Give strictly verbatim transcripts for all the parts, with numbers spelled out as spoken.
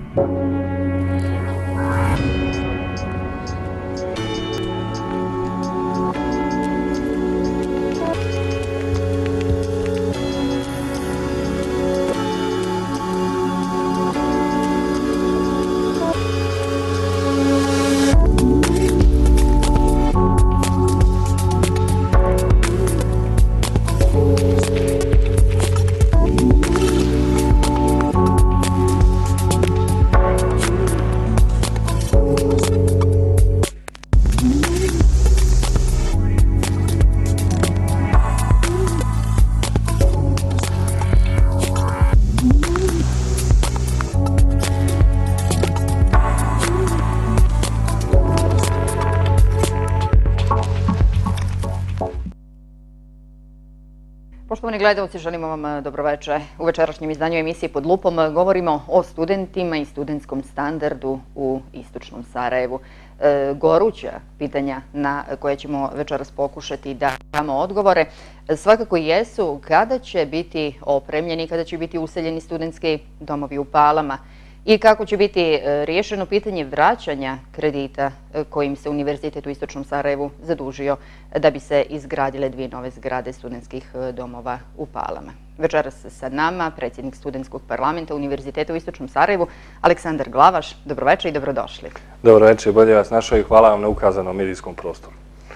Poštovani gledalci, želimo vam dobroveče. U večerašnjem izdanju emisije Pod lupom govorimo o studentima i studentskom standardu u istočnom Sarajevu. Goruća pitanja na koje ćemo večeras pokušati da damo odgovore svakako jesu kada će biti opremljeni, kada će biti useljeni studentski domovi u Palama i kako će biti riješeno pitanje vraćanja kredita kojim se Univerzitet u istočnom Sarajevu zadužio da bi se izgradile dvije nove zgrade studentskih domova u Palama. Večeras sa nama predsjednik Studentskog parlamenta Univerziteta u istočnom Sarajevu, Aleksandar Glavaš. Dobroveče i dobrodošli. Dobroveče, bolje vas našao i hvala vam na ukazanom medijskom prostoru.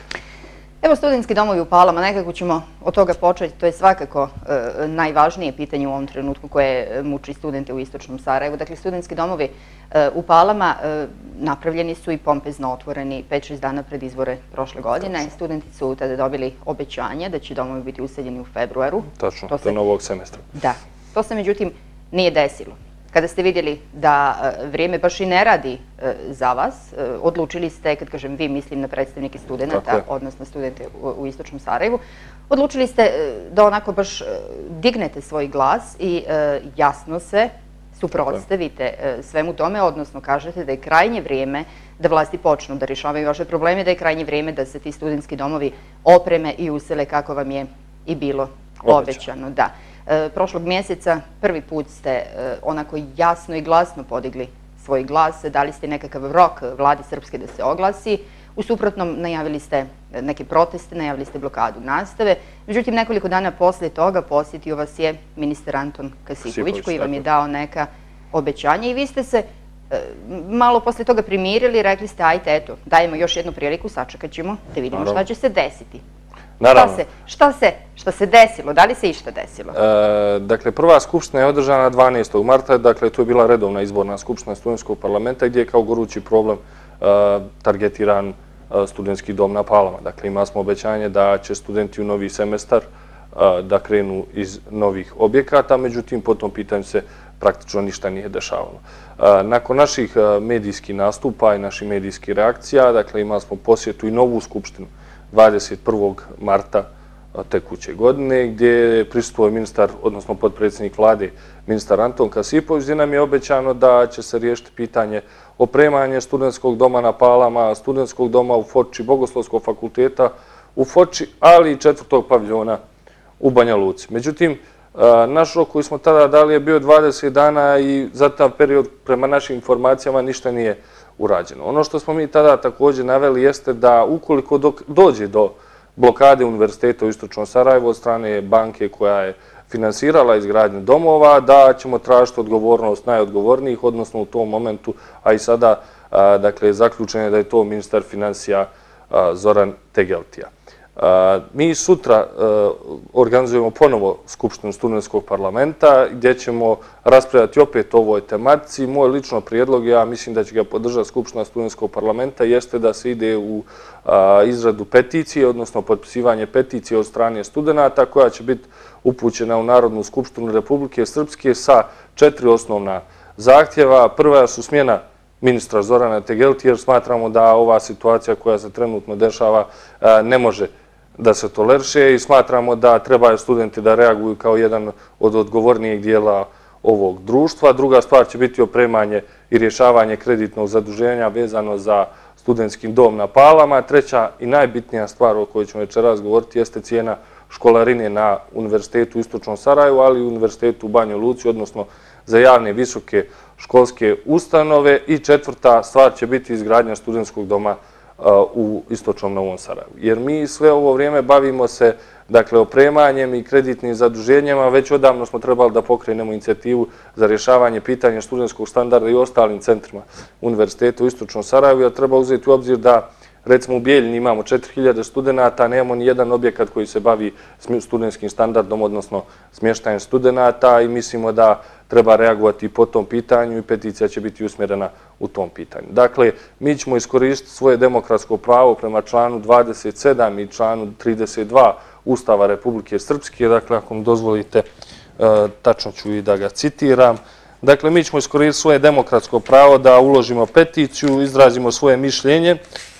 Evo, studentski domovi u Palama, nekako ćemo od toga početi. To je svakako e, najvažnije pitanje u ovom trenutku koje muči studente u istočnom Sarajevu. Dakle, studentski domovi e, u Palama e, napravljeni su i pompezno otvoreni pet šest dana pred izbore prošle godine. Tačno. Studenti su tada dobili obećanje da će domovi biti useljeni u februaru. Tačno, to se, do novog semestra. Da, to se međutim nije desilo. Kada ste vidjeli da vrijeme baš i ne radi za vas, odlučili ste, kad kažem vi, mislim na predstavnike studenta, odnosno studente u istočnom Sarajevu, odlučili ste da onako baš dignete svoj glas i jasno se suprotstavite svemu tome, odnosno kažete da je krajnje vrijeme da vlasti počnu da rješavaju vaše probleme, da je krajnje vrijeme da se ti studentski domovi opreme i usele kako vam je i bilo obećano. Da. Prošlog mjeseca prvi put ste onako jasno i glasno podigli svoj glas, dali ste nekakav rok vladi Srpske da se oglasi, u suprotnom najavili ste neke proteste, najavili ste blokadu nastave, međutim nekoliko dana poslije toga posjetio vas je ministar Anton Kasipović koji vam je dao neka obećanja i vi ste se malo poslije toga primirili i rekli ste ajte eto, dajemo još jednu priliku, sačekat ćemo da vidimo šta će se desiti. Šta se, šta, se, šta se desilo? Da li se išta desilo? E, dakle, prva skupština je održana dvanaestog marta, dakle, to je bila redovna izborna skupština Studentskog parlamenta gdje je kao gorući problem e, targetiran e, studentski dom na Palama. Dakle, imali smo obećanje da će studenti u novi semestar e, da krenu iz novih objekata, međutim, po tom pitanju se praktično ništa nije dešavalo. E, nakon naših medijskih nastupa i naših medijskih reakcija, dakle, imali smo posjetu i novu skupštinu dvadeset prvog marta tekuće godine, gdje je prisustvovao ministar, odnosno potpredsjednik vlade, ministar Anton Kasipović, gdje nam je obećano da će se riješiti pitanje opremanja studentskog doma na Palama, studentskog doma u Foči, Bogoslovskog fakulteta u Foči, ali i četvrtog paviljona u Banja Luci. Međutim, naš rok koji smo tada dali je bio dvadeset dana i za taj period, prema našim informacijama, ništa nije urađeno. Ono što smo mi tada također naveli jeste da ukoliko dođe do blokade Univerziteta u istočnom Sarajevu od strane banke koja je finansirala izgradnju domova, da ćemo tražiti odgovornost najodgovornijih, odnosno u tom momentu, a i sada, dakle, zaključeno je da je to ministar financija Zoran Tegeltija. Mi sutra organizujemo ponovo Skupštinu Studentskog parlamenta gdje ćemo raspravljati opet o ovoj tematici. Moj lično prijedlog, ja mislim da će ga podržati Skupština Studentskog parlamenta, jeste da se ide u izradu peticije, odnosno potpisivanje peticije od strane studenata koja će biti upućena u Narodnu skupštinu Republike Srpske sa četiri osnovna zahtjeva. Prva su smjena ministra Zorana Tegeltija, jer smatramo da ova situacija koja se trenutno dešava ne može da se toleriše i smatramo da trebaju studenti da reaguju kao jedan od odgovornijih dijela ovog društva. Druga stvar će biti opremanje i rješavanje kreditnog zaduženja vezano za studentski dom na Palama. Treća i najbitnija stvar o kojoj ćemo večeras govoriti jeste cijena školarine na Univerzitetu u istočnom Sarajevu, ali i Univerzitetu u Banjoj Luci, odnosno za javne visoke školske ustanove i četvrta stvar će biti izgradnja studentskog doma u istočnom Novom Sarajevu. Jer mi sve ovo vrijeme bavimo se dakle opremanjem i kreditnim zaduženjama, već odavno smo trebali da pokrenemo inicijativu za rješavanje pitanja studentskog standarda i ostalim centrima univerziteta u istočnom Sarajevu, jer treba uzeti u obzir da recimo u Bijeljini imamo četiri hiljade studenta, nemamo ni jedan objekat koji se bavi studentskim standardom, odnosno smještajem studenta i mislimo da treba reagovati po tom pitanju i peticija će biti usmjerena u tom pitanju. Dakle, mi ćemo iskoristiti svoje demokratsko pravo prema članu dvadeset sedam i članu trideset dva Ustava Republike Srpske. Dakle, ako mi dozvolite, tačno ću i da ga citiram. Dakle, mi ćemo iskoristiti svoje demokratsko pravo da uložimo peticiju, izrazimo svoje mišljenje.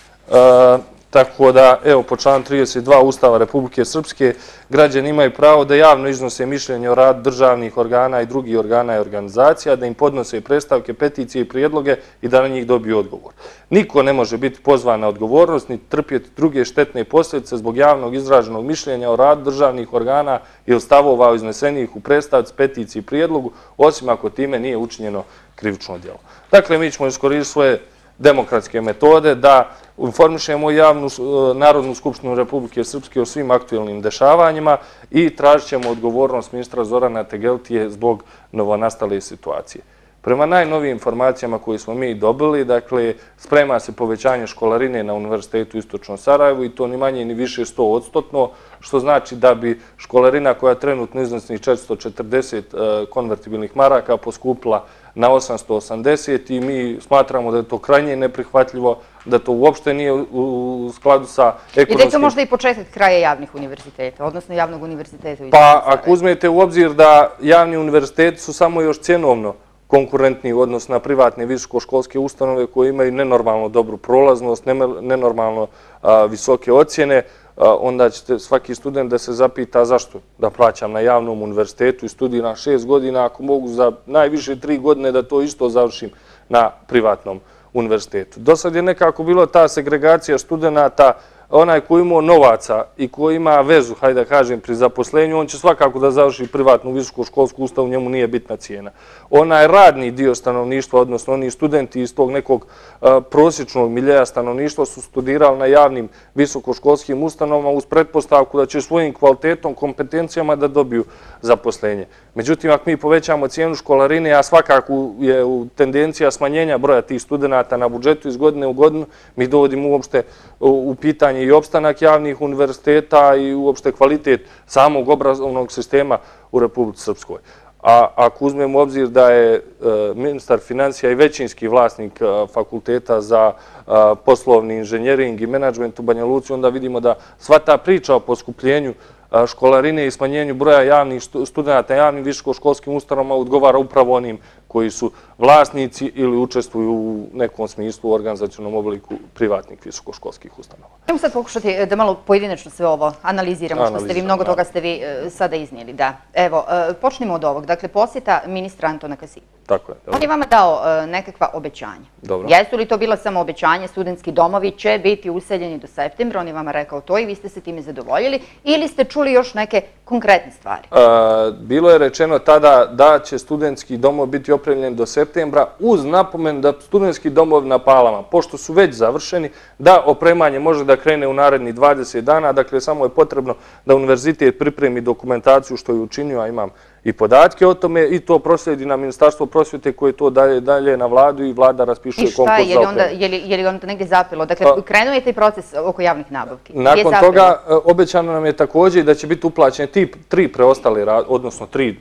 Tako da, evo, po članu trideset dva Ustava Republike Srpske, građani imaju pravo da javno iznose mišljenje o radu državnih organa i drugih organa i organizacija, da im podnose predstavke, peticije i prijedloge i da na njih dobiju odgovor. Niko ne može biti pozvan na odgovornost ni trpjeti druge štetne posljedice zbog javnog izraženog mišljenja o radu državnih organa ili stavova iznesenih u predstavci, peticiji i prijedlogu, osim ako time nije učinjeno krivično djelo. Dakle, mi ćemo iskoristiti svoje demokratske metode da informišemo javnu Narodnu skupštinu Republike Srpske o svim aktuelnim dešavanjima i tražit ćemo odgovornost ministra Zorana Tegeltije zbog novonastale situacije. Prema najnovijim informacijama koje smo mi dobili, dakle, sprema se povećanje školarine na Univerzitetu u istočnom Sarajevu i to ni manje ni više sto odstotno, što znači da bi školarina koja trenutno iznosi četiristo četrdeset konvertibilnih maraka poskupila na osamsto osamdeset i mi smatramo da je to krajnje neprihvatljivo, da to uopšte nije u skladu sa ekonomskim... I da je to možda i početak kraja javnih univerziteta, odnosno javnog univerziteta u istočnom Sarajevu. Pa, ako uzmete u obzir da javni univerziteti su samo još cjenovno konkurentni u odnosu na privatne visokoškolske ustanove koje imaju nenormalno dobru prolaznost, nenormalno visoke ocjene, onda će svaki student da se zapita zašto da plaćam na javnom univerzitetu i studiram šest godina ako mogu za najviše tri godine da to isto završim na privatnom univerzitetu. Do sad je nekako bilo ta segregacija studenta, onaj koji imao novaca i koji ima vezu, hajde da kažem, pri zaposlenju, on će svakako da završi privatnu visokoškolsku ustanovu, njemu nije bitna cijena. Onaj radni dio stanovništva, odnosno oni studenti iz tog nekog prosječnog miljeja stanovništva su studirali na javnim visokoškolskim ustanovama uz pretpostavku da će svojim kvalitetom, kompetencijama da dobiju zaposlenje. Međutim, ako mi povećamo cijenu školarine, a svakako je u tendencija smanjenja broja tih studenta na budžetu iz godine u godinu, mi dovodimo uopšte u pitanje i opstanak javnih univerziteta i uopšte kvalitet samog obrazovnog sistema u Republici Srpskoj. A ako uzmemo u obzir da je ministar financija i većinski vlasnik fakulteta za poslovni inženjering i menadžment u Banja Luci, onda vidimo da sva ta priča o poskupljenju školarine i smanjenju broja javnih studenta, javnim visokoškolskim ustanovama odgovara upravo onim koji su vlasnici ili učestvuju u nekom smislu u organizacionom obliku privatnih visokoškolskih ustanova. Ajmo sad pokušati da malo pojedinačno sve ovo analiziramo, što ste vi, mnogo toga ste vi sada iznijeli. Da, evo, počnemo od ovog. Dakle, posjeta ministra Antona Kasipa. Tako je. On je vama dao nekakva obećanja. Dobro. Jesu li to bila samo obećanje, studentski domovi će biti useljeni do septembra, on je vama rekao to i vi ste se time zadovoljili, ili ste čuli još neke konkretne stvari? Bilo je rečeno tada da će studentski domov biti opremljen do septembra uz napomenu da studentski domovi na Palama, pošto su već završeni, da opremanje može da krene u narednih dvadeset dana, dakle samo je potrebno da univerzitet pripremi dokumentaciju što je učinio, a imam i podatke o tome i to proslijedi na Ministarstvo prosvjete koje to dalje dalje na vladu i vlada raspišuje konkurs za opremanje. I šta, je li onda negdje zapelo? Dakle, krenuo je taj proces oko javnih nabavki. Nakon toga obećano nam je također da će biti uplaćene tri preostale, odnosno tri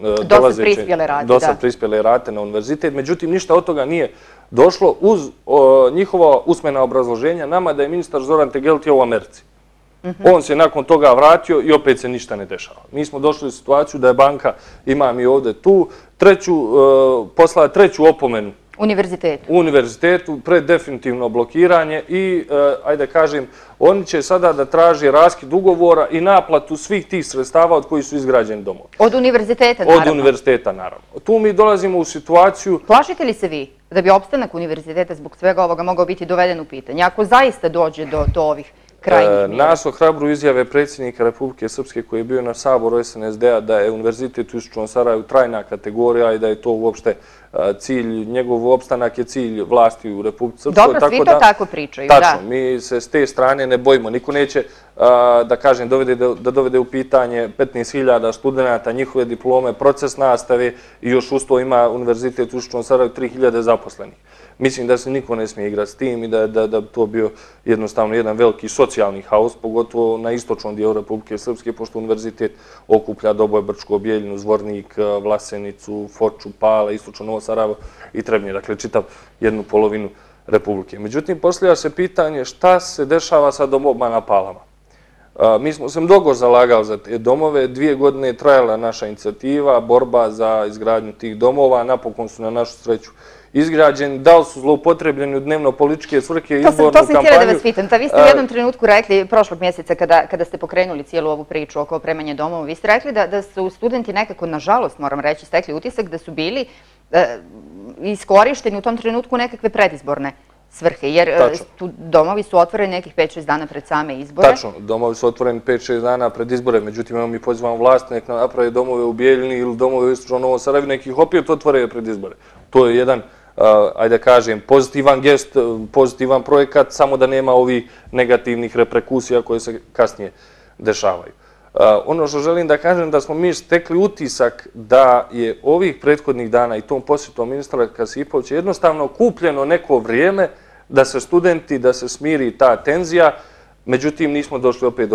dosad prispjele rate na univerzitet. Međutim, ništa od toga nije došlo uz njihova usmena obrazloženja nama da je ministar Zoran Tegeltije u Americi. On se nakon toga vratio i opet se ništa ne dešava. Mi smo došli u situaciju da je banka, imam i ovdje tu, poslala treću opomenu univerzitetu pred definitivno blokiranje i, ajde kažem, oni će sada da traži raskid ugovora i naplatu svih tih sredstava od koji su izgrađeni domovi. Od univerziteta, naravno? Od univerziteta, naravno. Tu mi dolazimo u situaciju... Plašite li se vi da bi opstanak univerziteta zbog svega ovoga mogao biti doveden u pitanje? Ako zaista dođe do ovih krajnjih mjera. Nas ohrabruju izjave predsjednika Republike Srpske koji je bio na saboru S N S D-a da je Univerzitet u Istočnom Sarajevu trajna kategorija i da je to uopšte cilj, njegov opstanak je cilj vlasti u Republike Srpskoj. Dobro, svi to tako pričaju, da. Tačno, mi se s te strane ne bojimo. Niko neće, da kažem, da dovede u pitanje petnaest hiljada studenta, njihove diplome, proces nastave i još uz to ima Univerzitet u Istočnom Sarajevu tri hiljade zaposlenih. Mislim da se niko ne smije igrati s tim i da bi to bio jednostavno jedan veliki socijalni haos, pogotovo na istočnom dijelu Republike Srpske, pošto univerzitet okuplja Doboj, Brčko, Bijeljinu, Zvornik, Vlasenicu, Foču, Pale, istočno Novo Sarajevo i Trebnje, dakle čitav jednu polovinu Republike. Međutim, postavlja se pitanje šta se dešava sa domovima na Palama. Mi smo se mnogo zalagali za te domove, dvije godine je trajala naša inicijativa, borba za izgradnju tih domova, napokon su na našu sreću izgrađeni, da li su zloupotrebljeni u dnevno-političke svrhe, izbornu kampanju. To sam htjela da vas pitam. Vi ste u jednom trenutku rekli, prošlog mjeseca, kada ste pokrenuli cijelu ovu priču oko opremanja domova, vi ste rekli da su studenti nekako, nažalost, moram reći, stekli utisak da su bili iskorišteni u tom trenutku nekakve predizborne svrhe, jer domovi su otvoreni nekih pet šest dana pred same izbore. Tačno, domovi su otvoreni pet šest dana pred izbore, međutim, mi pozivamo vlast nek naprave domove u Bijeljini ili domove u Istočnom Novom Sarajevu, nekih opet otvore pred izbore. To je jedan, ajde da kažem, pozitivan gest, pozitivan projekat, samo da nema ovih negativnih reperkusija koje se kasnije dešavaju. Ono što želim da kažem da smo mi stekli utisak da je ovih prethodnih dana i tom posjetom ministra Kasipovića jednostavno kupljeno neko vrijeme da se studenti, da se smiri ta tenzija, međutim nismo došli opet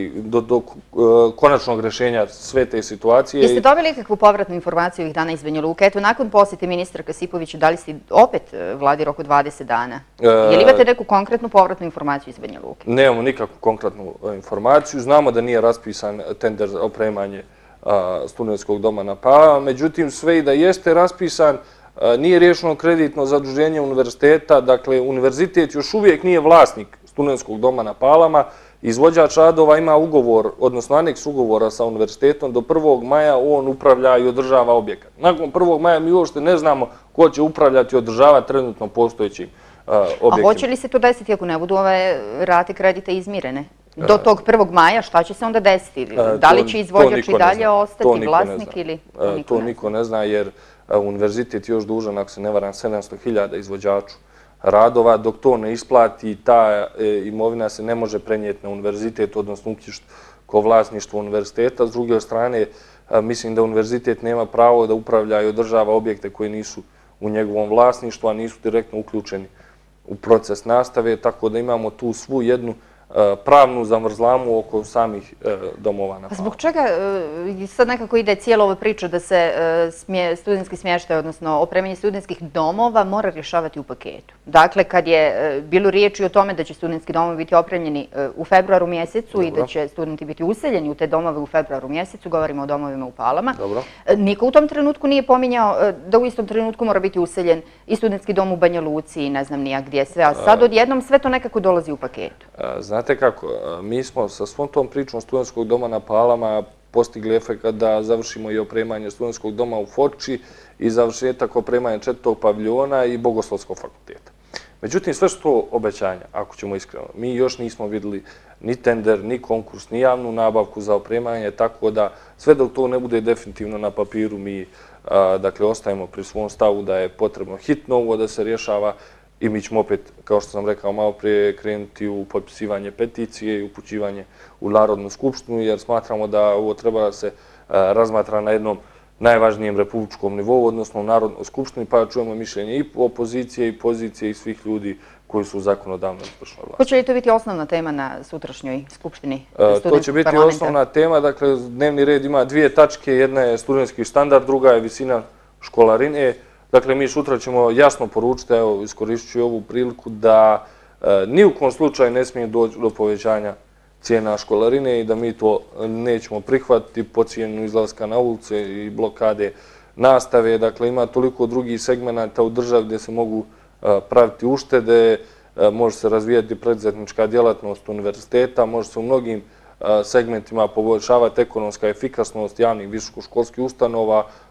do konačnog rješenja sve te situacije. Jeste dobili kakvu povratnu informaciju ovih dana iz Banja Luke? Eto, nakon posjete ministra Kasipovića dali ste opet vladi rok od dvadeset dana. Je li imate neku konkretnu povratnu informaciju iz Banja Luke? Nemamo nikakvu konkretnu informaciju. Znamo da nije raspisan tender za opremanje studentskog doma na Palama, međutim sve i da jeste raspisan, nije riješeno kreditno zaduženje univerziteta, dakle univerzitet još uvijek nije vlasnik studentskog doma na Palama, izvođač radova ima ugovor, odnosno aneks ugovora sa univerzitetom, do prvog maja on upravlja i održava objekat. Nakon prvog maja mi uopšte ne znamo ko će upravljati i održavati trenutno postojećim objektima. A hoće li se to desiti ako ne budu ove rate kredita izmirene? Do tog prvog maja šta će se onda desiti? Da li će izvođač i dalje ostati vlasnik ili... To niko ne zna jer univerzitet je još dužan, ako se ne varam, sedamsto hiljada izvođaču radova. Dok to ne isplati, ta imovina se ne može prenijeti na univerzitet, odnosno uknjižiti kao vlasništvo univerziteta. S druge strane, mislim da univerzitet nema pravo da upravlja i održava objekte koji nisu u njegovom vlasništvu, a nisu direktno uključeni u proces nastave, tako da imamo tu svu jednu pravnu zamrzlamu oko samih domova na Palama. Zbog čega sad nekako ide cijela ova priča da se studentski smještaj, odnosno opremanje studentskih domova mora rješavati u paketu? Dakle, kad je bilo riječi o tome da će studentski domovi biti opremljeni u februaru mjesecu i da će studenti biti useljeni u te domove u februaru mjesecu, govorimo o domovima u Palama, niko u tom trenutku nije pominjao da u istom trenutku mora biti useljen i studentski dom u Banja Luci i ne znam nija gdje sve, a sad odjednom sve to nekako dolazi u paketu. Znate kako, mi smo sa svom tom pričom studentskog doma na Palama postigli efekt da završimo i opremanje studentskog doma u Foči i završetak opremanja četvrtog paviljona i Bogoslovskog fakulteta. Međutim, sve su to obećanja, ako ćemo iskreno. Mi još nismo vidjeli ni tender, ni konkurs, ni javnu nabavku za opremanje, tako da sve dok to ne bude definitivno na papiru, mi ostajemo pri svom stavu da je potrebno hitno ovo da se rješava i mi ćemo opet, kao što sam rekao malo prije, krenuti u potpisivanje peticije i upućivanje u Narodnu skupštinu, jer smatramo da ovo treba da se razmatra na jednom najvažnijem republičkom nivou, odnosno u Narodnoj skupštini, pa čujemo mišljenje i opozicije i pozicije i svih ljudi koji su zakonodavno izvršnoj vlasti. Hoće li to biti osnovna tema na sutrašnjoj skupštini studentskog parlamenta? To će biti osnovna tema. Dakle, dnevni red ima dvije tačke. Jedna je studentski standard, druga je visina školarine. Dakle, mi sutra ćemo jasno poručiti, evo, iskoristit ću ovu priliku, da ni u kom slučaju ne smije doći do povećanja cijena školarine i da mi to nećemo prihvatiti po cijenu izlaska na ulice i blokade nastave. Dakle, ima toliko drugih segmenata u državi gdje se mogu praviti uštede, može se razvijati preduzetnička djelatnost univerziteta, može se u mnogim segmentima poboljšavati ekonomska efikasnost javnih visokoškolskih ustanova,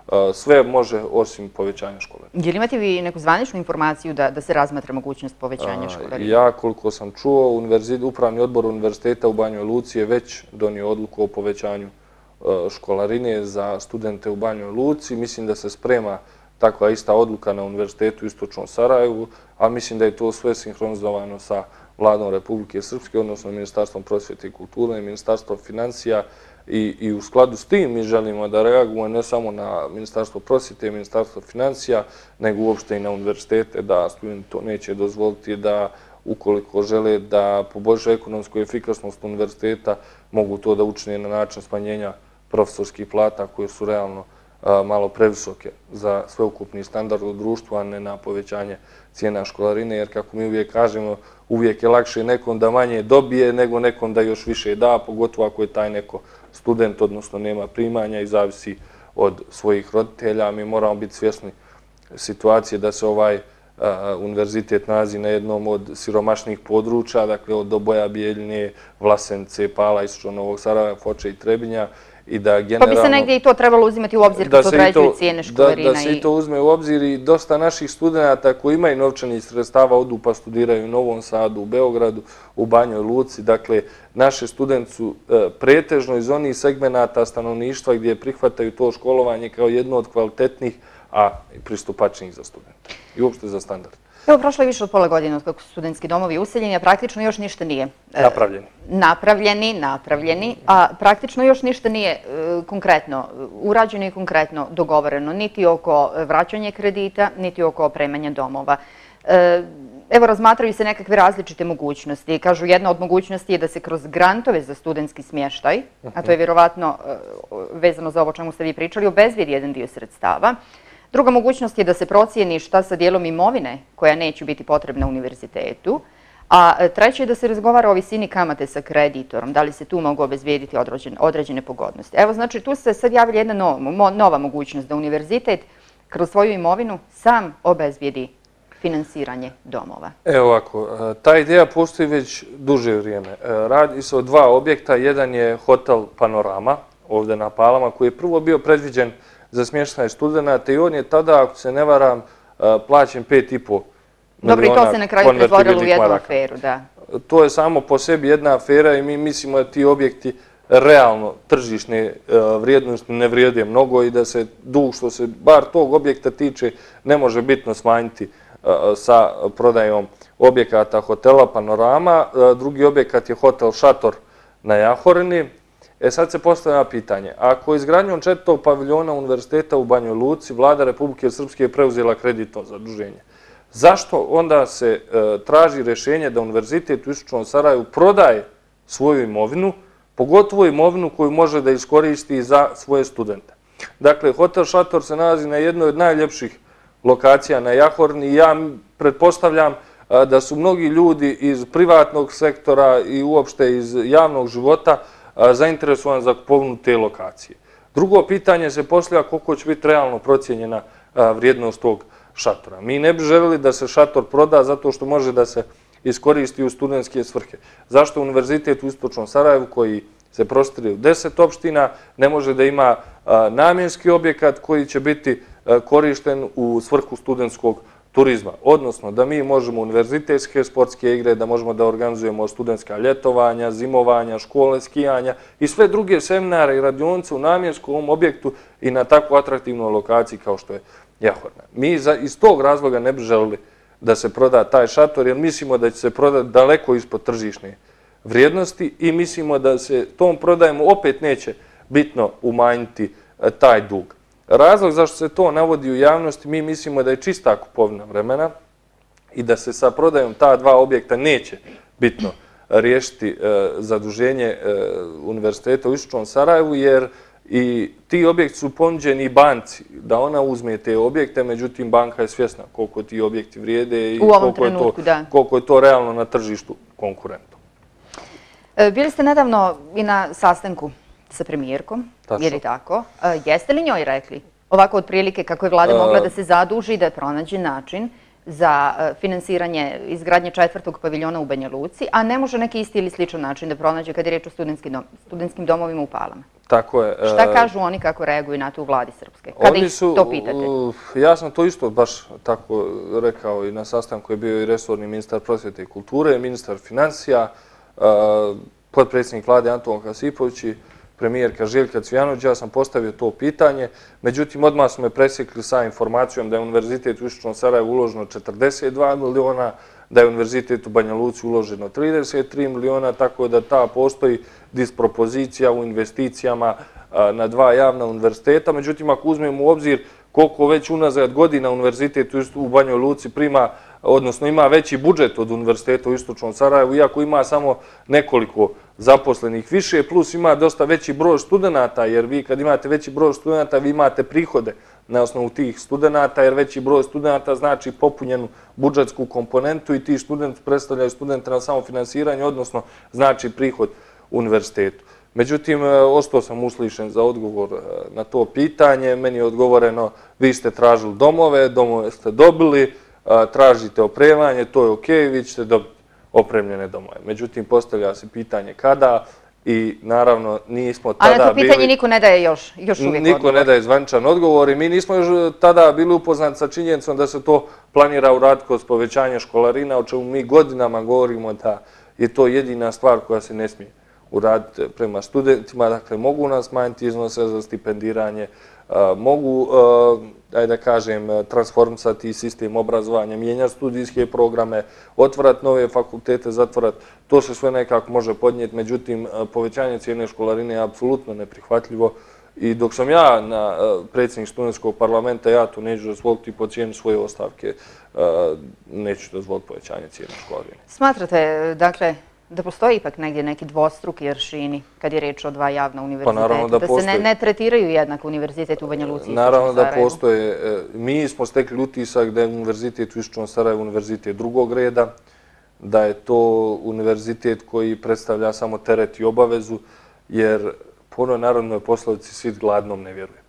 sve može osim povećanja školarine. Je li imate vi neku zvaničnu informaciju da se razmatra mogućnost povećanja školarine? Ja, koliko sam čuo, Upravni odbor Univerziteta u Banjoj Luci je već donio odluku o povećanju školarine za studente u Banjoj Luci. Mislim da se sprema takva ista odluka na Univerzitetu u Istočnom Sarajevu, a mislim da je to sve sinhronizovano sa Vladom Republike Srpske, odnosno Ministarstvom prosvjete i kulture i Ministarstvom financija. I u skladu s tim mi želimo da reagujemo ne samo na Ministarstvo prosvjete i Ministarstvo financija, nego uopšte i na univerzitete, da studenti to neće dozvoliti, da ukoliko žele da poboljšaju ekonomsku efikasnost univerziteta, mogu to da učine na način smanjenja profesorskih plata koje su realno malo previsoke za sveukupni standard u društvu, a ne na povećanje cijena školarine, jer kako mi uvijek kažemo, uvijek je lakše nekom da manje dobije nego nekom da još više da, pogotovo ako je taj neko student, odnosno nema primanja i zavisi od svojih roditelja. Mi moramo biti svjesni situacije da se ovaj univerzitet nalazi na jednom od siromašnih područja, dakle od Doboja, Bijeljine, Vlasenice, Pala, Istočno Novog Sarajeva, Foče i Trebinja. Pa bi se negdje i to trebalo uzimati u obzir kad se određuju cijene školarina. Da se i to uzme u obzir i dosta naših studenta koji imaju novčanih sredstava odu pa studiraju u Novom Sadu, u Beogradu, u Banjoj Luci. Dakle, naši studenti su pretežno iz onih segmenata stanovništva gdje prihvataju to školovanje kao jedno od kvalitetnih, a i pristupačnijih za studenta i uopšte za standard. Evo, prošlo je više od pola godine od kako su studentski domovi useljeni, a praktično još ništa nije... Napravljeni. Napravljeni, napravljeni, a praktično još ništa nije konkretno urađeno i konkretno dogovoreno, niti oko vraćanja kredita, niti oko opremanja domova. Evo, razmatraju se nekakve različite mogućnosti. Kažu, jedna od mogućnosti je da se kroz grantove za studentski smještaj, a to je vjerovatno vezano za ovo čemu ste vi pričali, obezbijedi jedan dio sredstava. Druga mogućnost je da se procijeni šta sa dijelom imovine koja neće biti potrebna univerzitetu, a treće je da se razgovara o visini kamate sa kreditorom, da li se tu mogu obezbijediti određene pogodnosti. Evo, znači, tu se sad javlja jedna nova mogućnost da univerzitet kroz svoju imovinu sam obezbijedi finansiranje domova. Evo ovako, ta ideja postoji već duže vrijeme. Radi se o dva objekta. Jedan je hotel Panorama, ovdje na Palama, koji je prvo bio predviđen za smještaj studenta i on je tada, ako se ne varam, plaćen pet i po miliona konvertibilnih maraka. Dobro, i to se na kraju pretvorilo u jednu aferu, da. To je samo po sebi jedna afera i mi mislimo da ti objekti realno tržišne vrijednosti ne vrijede mnogo i da se dug, što se bar tog objekta tiče, ne može bitno smanjiti sa prodajom objekata hotela Panorama. Drugi objekat je hotel Šator na Jahorini. E sad se postavlja pitanje, ako izgradnjom četvrtog paviljona univerziteta u Banjoj Luci Vlada Republike Srpske je preuzela kreditno zaduženje, zašto onda se traži rješenje da univerzitet u Istočnom Sarajevu prodaje svoju imovinu, pogotovo imovinu koju može da iskoristi za svoje studente? Dakle, hotel Šator se nalazi na jednoj od najljepših lokacija na Jahorini i ja pretpostavljam da su mnogi ljudi iz privatnog sektora i uopšte iz javnog života zainteresovan za kupovinu te lokacije. Drugo pitanje se postavlja koliko će biti realno procijenjena vrijednost tog šatora. Mi ne bi željeli da se šator proda zato što može da se iskoristi u studentske svrhe. Zašto univerzitet u Istočnom Sarajevu koji se prostire u deset opština ne može da ima namjenski objekat koji će biti korišten u svrhu studentskog turizma, odnosno da mi možemo univerzitetske sportske igre, da možemo da organizujemo studentska ljetovanja, zimovanja, škole, skijanja i sve druge seminare i radionice u namjenskom objektu i na tako atraktivnoj lokaciji kao što je Jahorina. Mi iz tog razloga ne bi želeli da se proda taj šator jer mislimo da će se prodati daleko ispod tržišne vrijednosti i mislimo da se tom prodajem opet neće bitno umanjiti taj dug. Razlog zašto se to navodi u javnosti, mi mislimo da je čista kupovina vremena i da se sa prodajom ta dva objekta neće bitno riješiti zaduženje univerziteta u Istočnom Sarajevu, jer i ti objekti su ponuđeni i banci da ona uzme te objekte, međutim banka je svjesna koliko ti objekti vrijede i koliko je to realno na tržištu konkurentno. Bili ste nedavno i na sastanku sa premijerkom, je li tako? Jeste li njoj rekli ovako otprilike kako je vlada mogla da se zaduži i da pronađe način za finansiranje izgradnje četvrtog paviljona u Banja Luci, a ne može neki isti ili sličan način da pronađe kad je reč o studentskim domovima u Palama? Tako je. Šta kažu oni kako reaguju na to u vladi srpske? Kada ih to pitate? Ja sam to isto baš tako rekao i na sastanku je bio i resorni ministar prosvjete i kulture, ministar financija, potpredsjednik vlade Anton Kasipović i premijerka Željka Cvijanović. Ja sam postavio to pitanje, međutim odmah su me presjekli sa informacijom da je Univerzitet u Istočnom Sarajevu uloženo četrdeset dva miliona, da je Univerzitet u Banja Luci uloženo trideset tri miliona, tako da ta postoji dispropozicija u investicijama na dva javna univerziteta. Međutim, ako uzmemo u obzir koliko već unazad godina Univerzitet u Banjoj Luci prima, odnosno ima veći budžet od Univerziteta u Istočnom Sarajevu, iako ima samo nekoliko zaposlenih više, plus ima dosta veći broj studenta, jer vi kad imate veći broj studenta, vi imate prihode na osnovu tih studenta, jer veći broj studenta znači popunjenu budžetsku komponentu i ti studenti predstavljaju studente na samofinansiranje, odnosno znači prihod univerzitetu. Međutim, ostao sam uslišen za odgovor na to pitanje. Meni je odgovoreno, vi ste tražili domove, domove ste dobili, tražite opremanje, to je okej, vi ćete dobiti opremljene domove. Međutim, postavlja se pitanje kada i naravno nismo tada bili... A na to pitanje niko ne daje još, još uvijek odgovor. Niko ne daje zvaničan odgovor i mi nismo još tada bili upoznati sa činjenicom da se to planira uraditi kroz povećanje školarina, o čemu mi godinama govorimo da je to jedina stvar koja se ne smije uraditi prema studentima. Dakle, mogu nas smanjiti iznose za stipendiranje, mogu, daj da kažem, transformisati sistem obrazovanja, mijenjati studijske programe, otvarati nove fakultete, zatvarati. To se sve nekako može podnijeti, međutim, povećanje cijene školarine je apsolutno neprihvatljivo i dok sam ja na predsjednik studentskog parlamenta, ja to neću dozvoliti po cijenu svoje ostavke, neću dozvoliti povećanje cijene školarine. Smatrate, dakle, da postoji ipak negdje neki dvostruki aršini kad je reč o dva javna univerziteta, da se ne tretiraju jednako Univerzitet u Banja Luci i Istočnom Sarajevu? Naravno da postoje. Mi smo stekli utisak da je Univerzitet u Istočnom Sarajevu univerzitet drugog reda, da je to univerzitet koji predstavlja samo teret i obavezu, jer po onoj narodnoj poslovici sit gladnom ne vjeruje.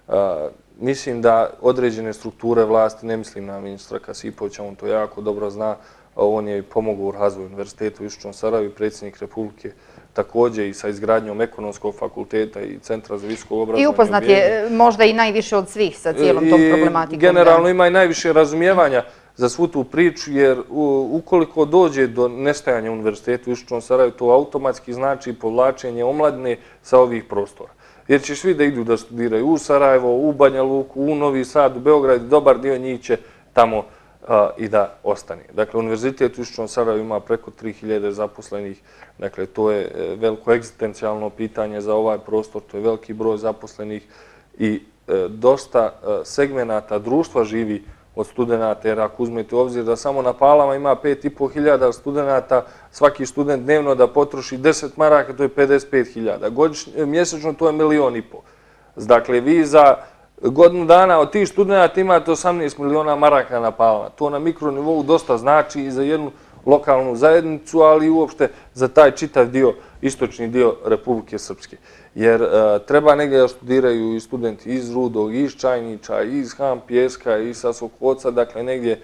Mislim da određene strukture vlasti, ne mislim na ministra Kasipovića, on to jako dobro zna, on je pomogao u razvoju Univerziteta u Istočnom Sarajevu i predsjednik Republike također i sa izgradnjom ekonomskog fakulteta i centra za visoko obrazovanje. I upoznat je možda i najviše od svih sa cijelom tom problematikom. Generalno ima i najviše razumijevanja za svu tu priču, jer ukoliko dođe do nestajanja Univerziteta u Istočnom Sarajevu, to automatski znači povlačenje omladine sa ovih prostora. Jer će svi da idu da studiraju u Sarajevo, u Banja Luku, u Novi Sad, u Beograd, dobar dio njih će tamo i da ostane. Dakle, Univerzitet u Istočnom Sarajevu ima preko tri hiljade zaposlenih. Dakle, to je veliko egzistencijalno pitanje za ovaj prostor, to je veliki broj zaposlenih i dosta segmenata društva živi od studenta, jer ako uzmete u obzir da samo na Palama ima pet i po hiljada studenta, svaki student dnevno da potroši deset maraka, to je pedeset pet hiljada. Mjesečno to je milion i po. Dakle, vi za godinu dana od tih studenta imate osamnaest miliona maraka na Palama. To na mikronivou dosta znači i za jednu lokalnu zajednicu, ali i uopšte za taj čitav dio, istočni dio Republike Srpske. Jer treba negdje da studiraju i studenti iz Rudog, iz Čajniča, iz Han Pijeska, iz Sasokoca, dakle negdje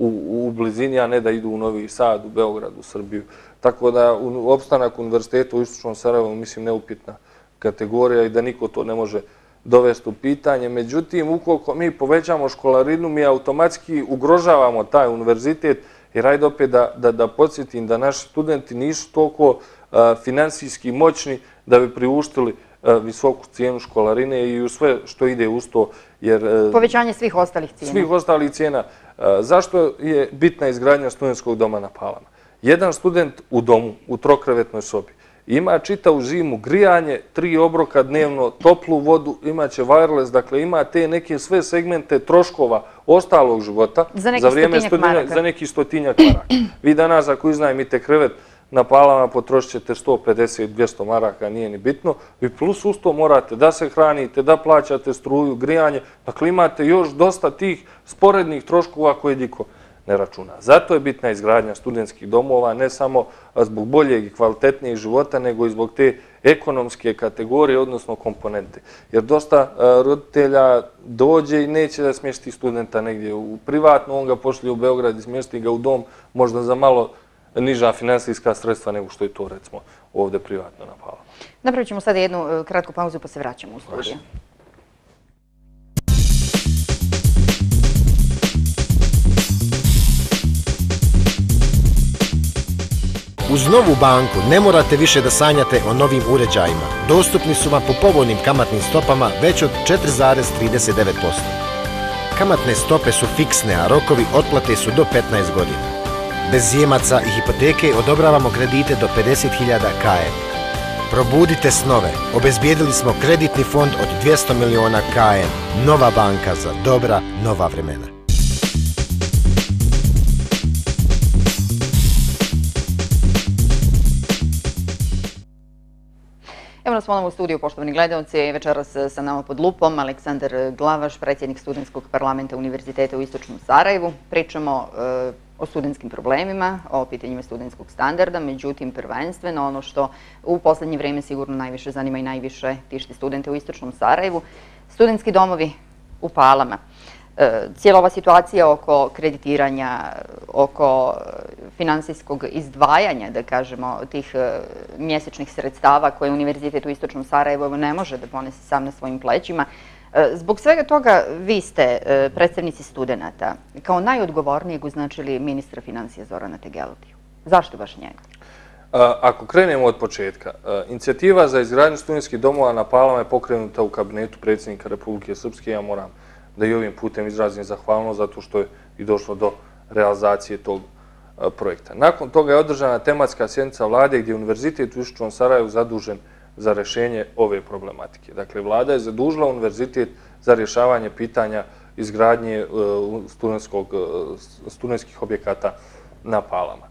u blizini, a ne da idu u Novi Sad, u Beograd, u Srbiju. Tako da opstanak Univerziteta u Istočnom Sarajevu, mislim, neupitna kategorija i da niko to ne može dovesti u pitanje. Međutim, ukoliko mi povećamo školarinu, mi automatski ugrožavamo taj univerzitet, jer ajde opet da podsjetim da naši studenti nisu toliko finansijski moćni da bi priuštili visoku cijenu školarine i u sve što ide uz to. Povećanje svih ostalih cijena. Svih ostalih cijena. Zašto je bitna izgradnja studentskog doma na Palama? Jedan student u domu, u trokrevetnoj sobi, ima čitavu zimu grijanje, tri obroka dnevno, toplu vodu, imaće wireless, dakle ima te neke sve segmente troškova ostalog života za vrijeme studiranja za neki stotinjak maraka. Vi danas ako iznajmite krevet na Palama potrošit ćete sto pedeset do dvjesto maraka, nije ni bitno. Vi plus uz to morate da se hranite, da plaćate struju, grijanje, dakle imate još dosta tih sporednih troškova koje niko ne računa. Zato je bitna izgradnja studentskih domova, ne samo zbog boljeg i kvalitetnijeg života, nego i zbog te ekonomske kategorije, odnosno komponente. Jer dosta roditelja dođe i neće da smjesti studenta negdje u privatno, on ga pošlje u Beograd i smjesti ga u dom, možda za malo niža finansijska sredstva nego što je to, recimo, ovdje privatno na Palama. Napravit ćemo sada jednu kratku pauzu pa se vraćamo u studiju. Uz Novu banku ne morate više da sanjate o novim uređajima. Dostupni su vam po povoljnim kamatnim stopama već od četiri zarez trideset devet posto. Kamatne stope su fiksne, a rokovi otplate su do petnaest godina. Bez zjemaca i hipoteke odobravamo kredite do pedeset hiljada K M. Probudite snove. Obezbijedili smo kreditni fond od dvjesto miliona K M. Nova banka za dobra, nova vremena. Evo nas ponovno u studiju, poštovani gledalci. Večeras sa nama pod lupom Aleksandar Glavaš, predsjednik Studentskog parlamenta Univerziteta u Istočnom Sarajevu. Pričamo e, o studentskim problemima, o pitanjima studentskog standarda, međutim prvenstveno ono što u posljednje vrijeme sigurno najviše zanima i najviše tišti studente u Istočnom Sarajevu, studentski domovi u Palama. Cijela ova situacija oko kreditiranja, oko finansijskog izdvajanja, da kažemo, tih mjesečnih sredstava koje Univerzitet u Istočnom Sarajevu ne može da ponese sam na svojim plećima. Zbog svega toga vi ste predstavnici studenata kao najodgovornijeg označili ministra financija Zorana Tegeludiju. Zašto baš njega? Ako krenemo od početka, inicijativa za izgradnju studentskih domova na Palama je pokrenuta u kabinetu predsjednika Republike Srpske. Ja moram da i ovim putem izrazim zahvalnost zato što je i došlo do realizacije tog projekta. Nakon toga je održana tematska sjednica vlade gdje je Univerzitet u Istočnom Sarajevu zadužen za rješenje ove problematike. Dakle, vlada je zadužila univerzitet za rješavanje pitanja izgradnje studentskih objekata na Palama.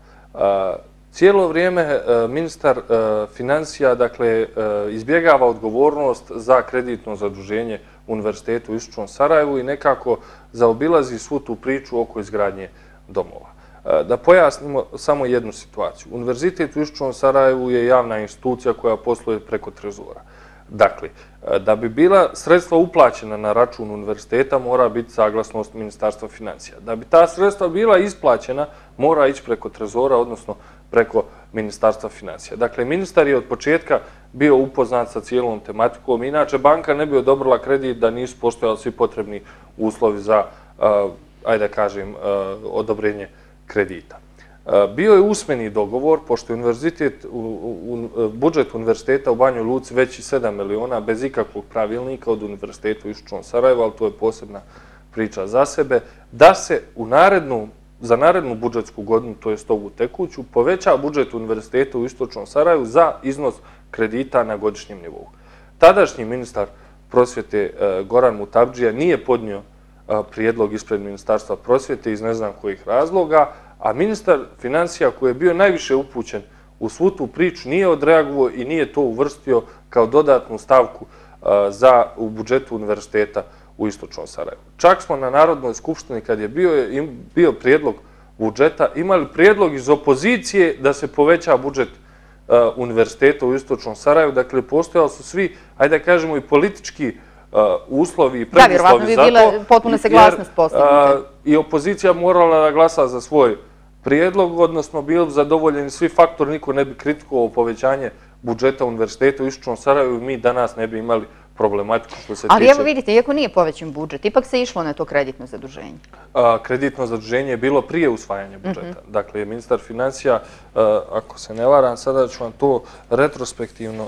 Cijelo vrijeme ministar financija izbjegava odgovornost za kreditno zaduženje Univerzitetu u Istočnom Sarajevu i nekako zaobilazi svu tu priču oko izgradnje domova. Da pojasnimo samo jednu situaciju. Univerzitet u Istočnom Sarajevu je javna institucija koja posluje preko trezora. Dakle, da bi bila sredstva uplaćena na račun univerziteta mora biti saglasnost Ministarstva financija. Da bi ta sredstva bila isplaćena mora ići preko trezora, odnosno preko Ministarstva financija. Dakle, ministar je od početka bio upoznat sa cijelom tematikom. Inače, banka ne bi odobrila kredit da nisu postojali svi potrebni uslovi za, ajde da kažem, odobrenje kredita. Bio je usmeni dogovor, pošto je univerzitet, budžet univerziteta u Banjoj Luci veći sedam miliona bez ikakvog pravilnika od Univerziteta u Istočnom Sarajevu, ali to je posebna priča za sebe, da se u narednu za narednu budžetsku godinu, to je ovu tekuću, poveća budžet Univerziteta u Istočnom Sarajevu za iznos kredita na godišnjem nivou. Tadašnji ministar prosvjete Goran Mutabdžija nije podnio prijedlog ispred Ministarstva prosvjete iz ne znam kojih razloga, a ministar financija koji je bio najviše upućen u svu tu priču nije odreagovao i nije to uvrstio kao dodatnu stavku u budžetu Univerziteta u Istočnom Sarajevu. Čak smo na Narodnoj skupštini, kad je bio prijedlog budžeta, imali prijedlog iz opozicije da se poveća budžet Univerziteta u Istočnom Sarajevu. Dakle, postojali su svi, ajde da kažemo, i politički uslovi i preduslovi za to. Da, vjerovatno bi bila potpuna saglasnost postignuta. I opozicija morala da glasa za svoj prijedlog, odnosno bili zadovoljeni svi faktori, niko ne bi kritikovao povećanje budžeta Univerziteta u Istočnom Sarajevu i mi danas ne bi imali problematiku što se tiče... Ali evo vidite, iako nije povećan budžet, ipak se išlo na to kreditno zaduženje. Kreditno zaduženje je bilo prije usvajanja budžeta. Dakle, ministar financija, ako se ne varam, sada ću vam to retrospektivno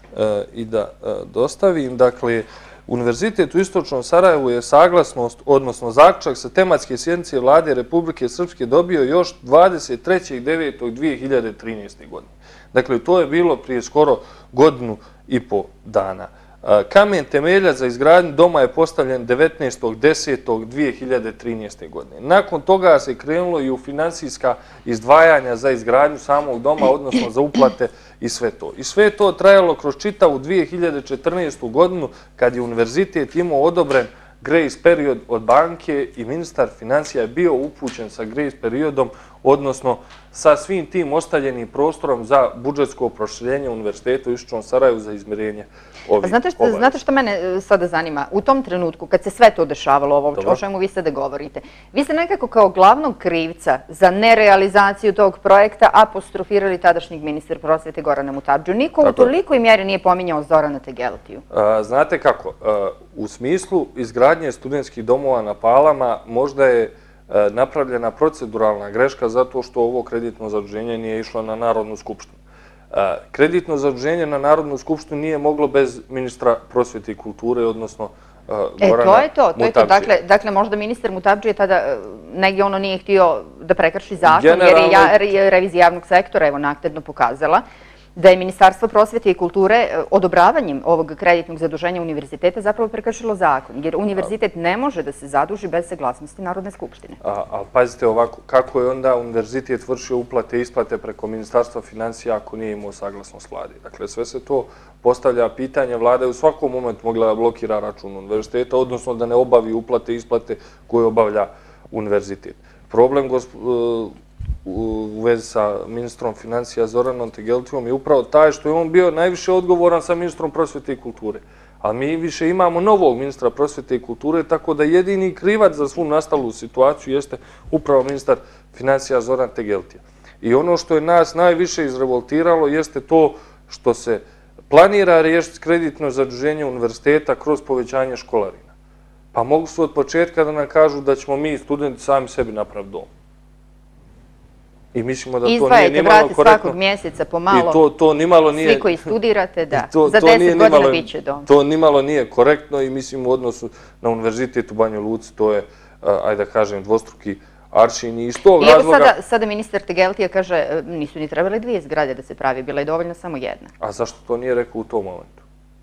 i da dostavim. Dakle, Univerzitet u Istočnom Sarajevu je saglasnost, odnosno zaključak sa tematske sjednice vlade Republike Srpske dobio još dvadeset trećeg devetog dvije hiljade trinaeste. godine. Dakle, to je bilo prije skoro godinu i po dana. Kamen temelja za izgradnju doma je postavljen devetnaestog desetog dvije hiljade trinaeste. godine. Nakon toga se krenulo i u finansijska izdvajanja za izgradnju samog doma, odnosno za uplate i sve to. I sve to trajalo kroz čitavu dvije hiljade četrnaestu. godinu kad je univerzitet imao odobren grace period od banke i ministar financija je bio upućen sa grace periodom odnosno sa svim tim ostavljenim prostorom za budžetsko proširenje univerziteta u Istočnom Sarajevu za izmirenje ovih obaveza. Znate što mene sada zanima? U tom trenutku, kad se sve to dešavalo, ovo o čemu vi sada govorite, vi ste nekako kao glavnog krivca za nerealizaciju tog projekta apostrofirali tadašnjeg ministra prosvete Gorana Mutabdžiju. Niko u tolikoj mjeri nije pominjao Zorana Tegeltiju. Znate kako, u smislu izgradnje studentskih domova na Palama možda je napravljena proceduralna greška zato što ovo kreditno zaduženje nije išlo na Narodnu skupštinu. Kreditno zaduženje na Narodnu skupštinu nije moglo bez ministra prosvete i kulture, odnosno Gorana Mutabdžije. E, to je to, to je to. Dakle, možda ministar Mutabdžije tada negdje ono nije htio da prekrši zakon, jer je revizija javnog sektora, evo, naknadno pokazala da je Ministarstvo prosvete i kulture odobravanjem ovog kreditnog zaduženja univerziteta zapravo prekršilo zakon, jer univerzitet ne može da se zaduži bez saglasnosti Narodne skupštine. Ali pazite ovako, kako je onda univerzitet vršio uplate i isplate preko Ministarstva financija ako nije imao saglasnost vlade? Dakle, sve se to postavlja pitanje. Vlada je u svakom momentu mogla da blokira račun univerziteta, odnosno da ne obavi uplate i isplate koje obavlja univerzitet. Problem u vezi sa ministrom financija Zoranom Tegeltijom je upravo taj što je on bio najviše odgovoran sa ministrom prosvete i kulture. A mi više imamo novog ministra prosvete i kulture, tako da jedini krivac za svu nastalu situaciju jeste upravo ministar financija Zoran Tegeltija. I ono što je nas najviše izrevoltiralo jeste to što se planira riješiti kreditno zaduženje univerziteta kroz povećanje školarina. Pa mogu su od početka da nam kažu da ćemo mi studenti sami sebi napraviti dom. I mislimo da to nije Izdvajajte, nimalo vrati korektno. svakog mjeseca pomalo. I to, to nimalo nije... Svi koji studirate, da. to- Za to deset nije godina nimalo- bit će dom. To nimalo nije korektno i mislim u odnosu na univerzitet u Banja Luci to je, a, ajde da kažem, dvostruki aršin i iz tog I evo razloga... sada, sada ministar Tegeltija kaže e, nisu ni trebale dvije zgrade da se pravi, bila je dovoljna samo jedna. A zašto to nije rekao u tom momentu?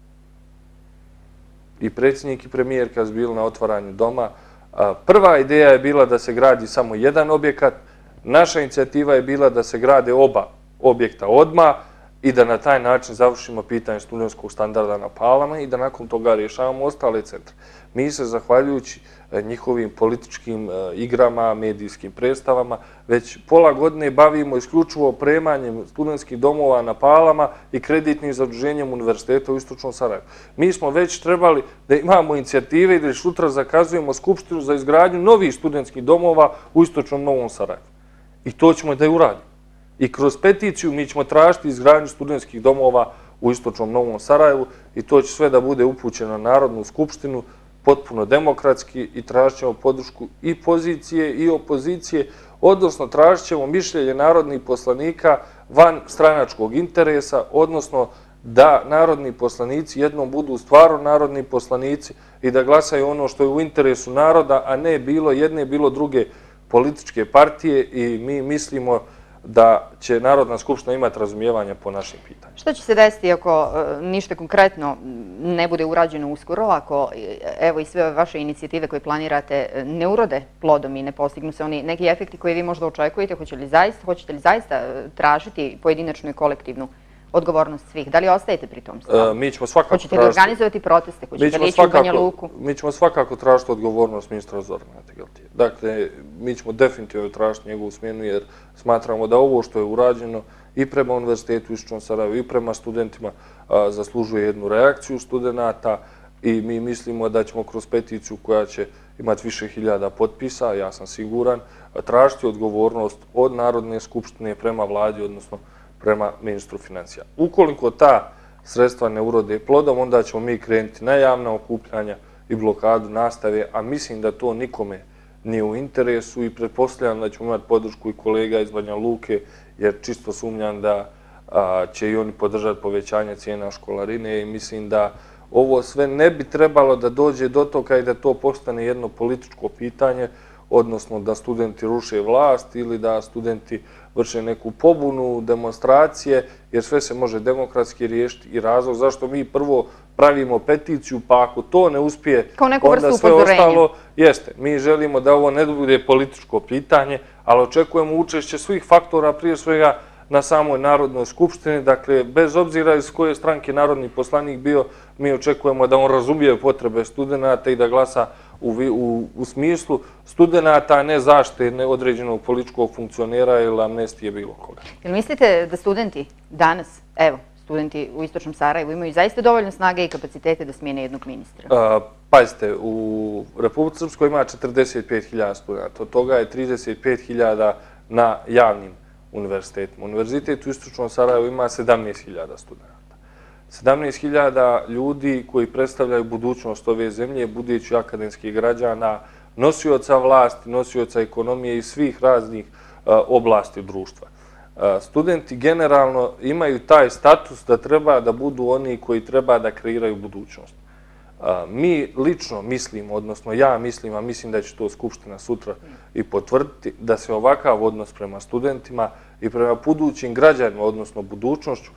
I predsjednik i premijer kad su bili na otvaranju doma, a, prva ideja je bila da se gradi samo jedan objekat, naša inicijativa je bila da se grade oba objekta odmah i da na taj način završimo pitanje studentskog standarda na Palama i da nakon toga rješavamo ostale centre. Mi se, zahvaljujući njihovim političkim igrama, medijskim predstavama, već pola godine bavimo isključivo opremanjem studentskih domova na Palama i kreditnim zaduženjem univerziteta u Istočnom Sarajevu. Mi smo već trebali da imamo inicijative i da sutra zakazujemo skupštinu za izgradnju novih studentskih domova u Istočnom Novom Sarajevu. I to ćemo da i uradimo. I kroz peticiju mi ćemo tražiti izgradnju studentskih domova u Istočnom Novom Sarajevu i to će sve da bude upućeno na Narodnu skupštinu, potpuno demokratski i tražit ćemo podršku i pozicije i opozicije, odnosno tražit ćemo mišljenje narodnih poslanika van stranačkog interesa, odnosno da narodni poslanici jednom budu stvarno narodni poslanici i da glasaju ono što je u interesu naroda, a ne bilo jedne, bilo druge političke partije i mi mislimo da će Narodna skupština imati razumijevanja po našim pitanjima. Što će se desiti ako e, ništa konkretno ne bude urađeno uskoro, ako e, evo i sve ove vaše inicijative koje planirate e, ne urode plodom i ne postignu se oni neki efekti koje vi možda očekujete, hoće li zaista, hoćete li zaista e, tražiti pojedinačnu i kolektivnu odgovornost svih? Da li ostajete pri tom stavu? E, mi ćemo svakako Hoćete li organizovati proteste? Hoćete li ići u Banja Luku? Mi ćemo svakako tražiti odgovornost ministra Zorana Tegeltija. Dakle, mi ćemo definitivno tražiti njegovu smjenu jer smatramo da ovo što je urađeno i prema Univerzitetu u Istočnom Sarajevu i prema studentima a, zaslužuje jednu reakciju studenata i mi mislimo da ćemo kroz peticiju koja će imati više hiljada potpisa, ja sam siguran, tražiti odgovornost od Narodne skupštine prema vladi, odnosno prema ministru financija. Ukoliko ta sredstva ne urode plodom, onda ćemo mi krenuti na javna okupljanja i blokadu nastave, a mislim da to nikome nije u interesu i pretpostavljam da ćemo imati podršku i kolega iz Banja Luke, jer čisto sumnjam da a, će i oni podržati povećanje cijena školarine i mislim da ovo sve ne bi trebalo da dođe do toga i da to postane jedno političko pitanje, odnosno da studenti ruše vlast ili da studenti vrše neku pobunu, demonstracije, jer sve se može demokratski riješiti i razlog zašto mi prvo pravimo peticiju, pa ako to ne uspije, onda sve ostalo jeste. Mi želimo da ovo ne bude političko pitanje, ali očekujemo učešće svih faktora, prije svega na samoj Narodnoj skupštini. Dakle, bez obzira iz koje stranke narodni poslanik bio, mi očekujemo da on razumije potrebe studenata i da glasa u smislu studenta, a ne zaštite određenog političkog funkcionera ili amnestije bilo koga. Jel mislite da studenti danas, evo, studenti u Istočnom Sarajevu imaju zaista dovoljno snage i kapacitete da smijene jednog ministra? Pazite, u Republici Srpskoj ima četrdeset pet hiljada studenta, od toga je trideset pet hiljada na javnim univerzitetima. Univerzitet u Istočnom Sarajevu ima sedamnaest hiljada studenta. sedamnaest hiljada ljudi koji predstavljaju budućnost ove zemlje, budućih akademskih građana, nosioca vlasti, nosioca ekonomije i svih raznih oblasti društva. Studenti generalno imaju taj status da treba da budu oni koji treba da kreiraju budućnost. Mi lično mislimo, odnosno ja mislim, a mislim da će to Skupština sutra i potvrditi, da se ovakav odnos prema studentima i prema budućim građanima, odnosno budućnošću,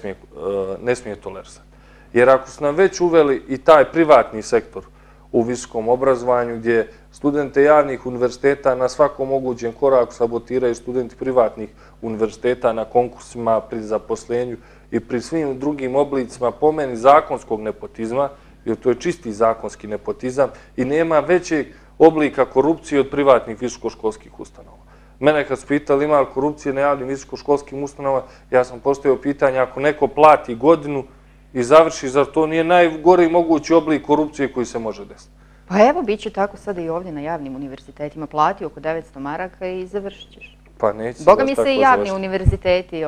ne smije tolerisati. Jer ako su nam već uveli i taj privatni sektor u visokom obrazovanju, gdje studente javnih univerziteta na svakom mogućem koraku sabotiraju studenti privatnih univerziteta na konkursima, pri zaposlenju i pri svim drugim oblicima, po meni, zakonskog nepotizma, jer to je čisti zakonski nepotizam i nema većeg oblika korupcije od privatnih visokoškolskih ustanova. Mene kad su pitali ima li korupcije na javnim visokoškolskim ustanovama, ja sam postavio pitanje, ako neko plati godinu i završi, zar to nije najgori mogući oblik korupcije koji se može desiti? Pa evo, bit će tako sada i ovdje na javnim univerzitetima. Plati oko devetsto maraka i završit ćeš. Pa neće se Boga mi se i javni univerziteti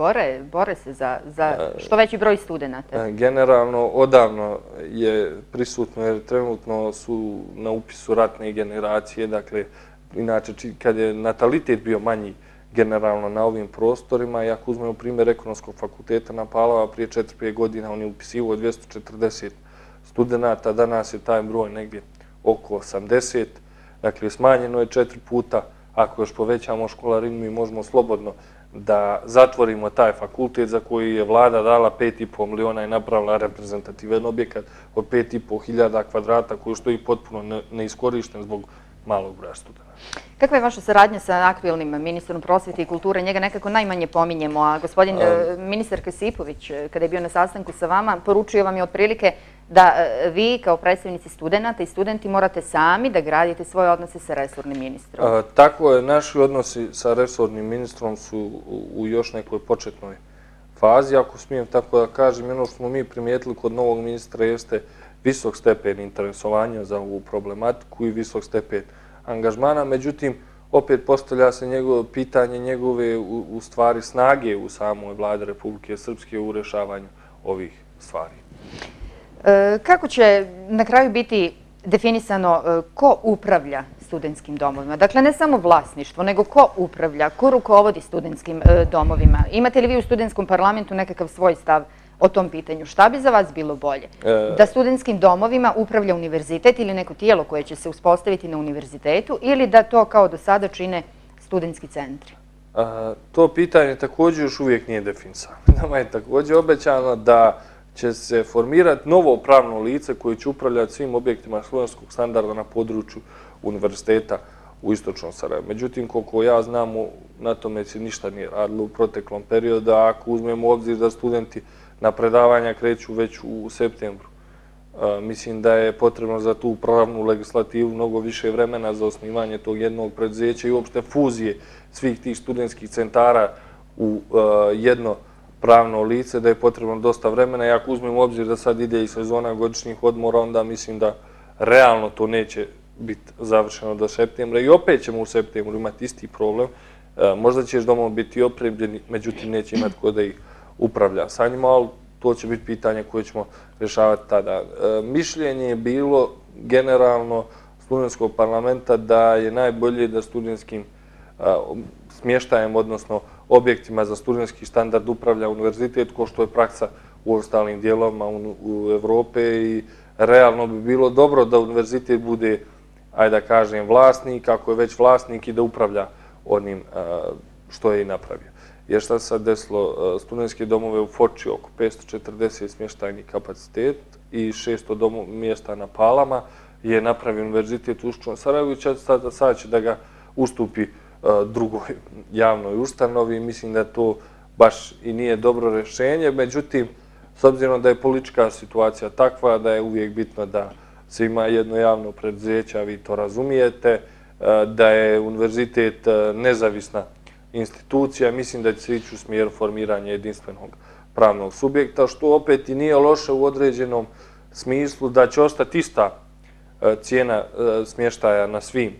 bore se za što veći broj studenta. Generalno, odavno je prisutno, jer trenutno su na upisu ratne generacije, dakle, inače, kad je natalitet bio manji generalno na ovim prostorima, i ako uzmemo primjer Ekonomskog fakulteta na Palava, prije četiri pet godina on je upisivao dvjesto četrdeset studenta, danas je taj broj negdje oko osamdeset, dakle, smanjeno je četiri puta. Ako još povećamo školarinu, mi možemo slobodno da zatvorimo taj fakultet za koji je vlada dala pet i po miliona i napravila reprezentativan objekat od pet i po hiljada kvadrata koji stoji potpuno neiskorišten zbog malog broja studenta. Kakva je vaša saradnja sa aktuelnim ministrom prosvjete i kulture? Njega nekako najmanje pominjemo, a gospodin ministar Kasipović, kada je bio na sastanku sa vama, poručio vam je otprilike da vi kao predstavnici studenta i studenti morate sami da gradite svoje odnose sa resornim ministrom. Tako je, naši odnosi sa resornim ministrom su u još nekoj početnoj fazi, ako smijem tako da kažem. Ono što smo mi primijetili kod novog ministra jeste visok stepen interesovanja za ovu problematiku i visok stepen angažmana. Međutim, opet postavlja se njegovo pitanje njegove u stvari snage u samoj vladi Republike Srpske u rješavanju ovih stvari. Kako će na kraju biti definisano ko upravlja studentskim domovima? Dakle, ne samo vlasništvo, nego ko upravlja, ko rukovodi studentskim domovima? Imate li vi u studentskom parlamentu nekakav svoj stav o tom pitanju? Šta bi za vas bilo bolje? Da studentskim domovima upravlja univerzitet ili neko tijelo koje će se uspostaviti na univerzitetu ili da to kao do sada čine studentski centri? To pitanje također još uvijek nije definisano. Nama je također obećano da će se formirati novo pravno lice koje će upravljati svim objektima studentskog standarda na području univerziteta u Istočnom Sarajevu. Međutim, koliko ja znam, na tome se ništa nije radilo u proteklom periodu, a ako uzmemo u obzir da studenti na predavanja kreću već u septembru. Mislim da je potrebno za tu pravnu legislativu mnogo više vremena za osnivanje tog jednog preduzeća i uopšte fuzije svih tih studentskih centara u jedno pravno lice, da je potrebno dosta vremena. I ako uzmemo u obzir da sad ide i sezona godišnjih odmora, onda mislim da realno to neće biti završeno do septembra. I opet ćemo u septembru imati isti problem. Možda će domovi biti opremljeni, međutim neće imati ko da ih upravlja sa njima, ali to će biti pitanje koje ćemo rješavati tada. Mišljenje je bilo generalno studentskog parlamenta da je najbolje da studentskim smještajem, odnosno objektima za studentski standard upravlja univerzitet, ko što je praksa u ostalim dijelovima u Evrope, i realno bi bilo dobro da univerzitet bude, ajde da kažem, vlasnik, ako je već vlasnik, i da upravlja onim što je i napravio. Jer šta se sad desilo, studentske domove u Foči oko petsto četrdeset smještajnih kapacitet i šesto mjesta na Palama je napravio univerzitet u Istočnom Sarajevu i sada će da ga ustupi drugoj javnoj ustanovi. Mislim da to baš i nije dobro rješenje. Međutim, s obzirom da je politička situacija takva, da je uvijek bitno da se ima jedno javno preduzeće, a vi to razumijete, da je univerzitet nezavisna institucija. Mislim da će se ići u smjeru formiranja jedinstvenog pravnog subjekta, što opet i nije loše u određenom smislu da će ostati ista cijena smještaja na svim,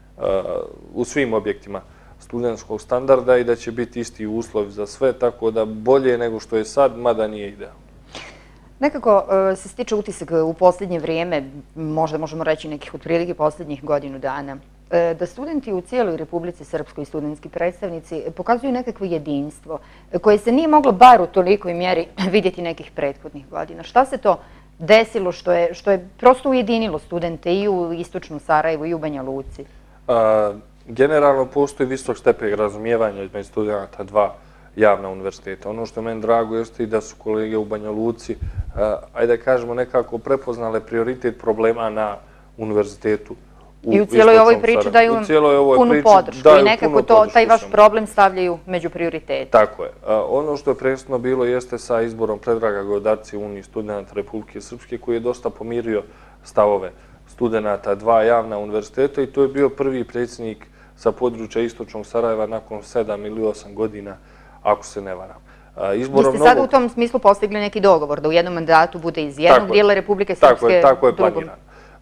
u svim objektima studentskog standarda i da će biti isti uslovi za sve, tako da bolje nego što je sad, mada nije idealno. Nekako se stiče utisak u posljednje vrijeme, možda možemo reći nekih otprilike posljednjih godinu dana, da studenti u cijeloj Republici Srpskoj i studentski predstavnici pokazuju nekakvo jedinstvo koje se nije moglo bar u tolikoj mjeri vidjeti nekih prethodnih godina. Šta se to desilo što je prosto ujedinilo studente i u istočnom Sarajevu i u Banja Luci? Generalno postoji visok stepen razumijevanja između studenta dva javna univerziteta. Ono što je meni drago jeste i da su kolege u Banja Luci, ajde da kažemo, nekako prepoznale prioritet problema na univerzitetu. I u cijeloj ovoj priči daju punu podršku i nekako taj vaš problem stavljaju među prioritete. Tako je. Ono što je presudno bilo jeste sa izborom Predraga Govedarca u Uniji studenta Republike Srpske, koji je dosta pomirio stavove studenta dva javna univerziteta i to je bio prvi predsjednik sa područja istočnog Sarajeva nakon sedam ili osam godina, ako se ne varam. Vi ste sada u tom smislu postigli neki dogovor, da u jednom mandatu bude iz jednog dijela Republike Srpske, tako je planiran.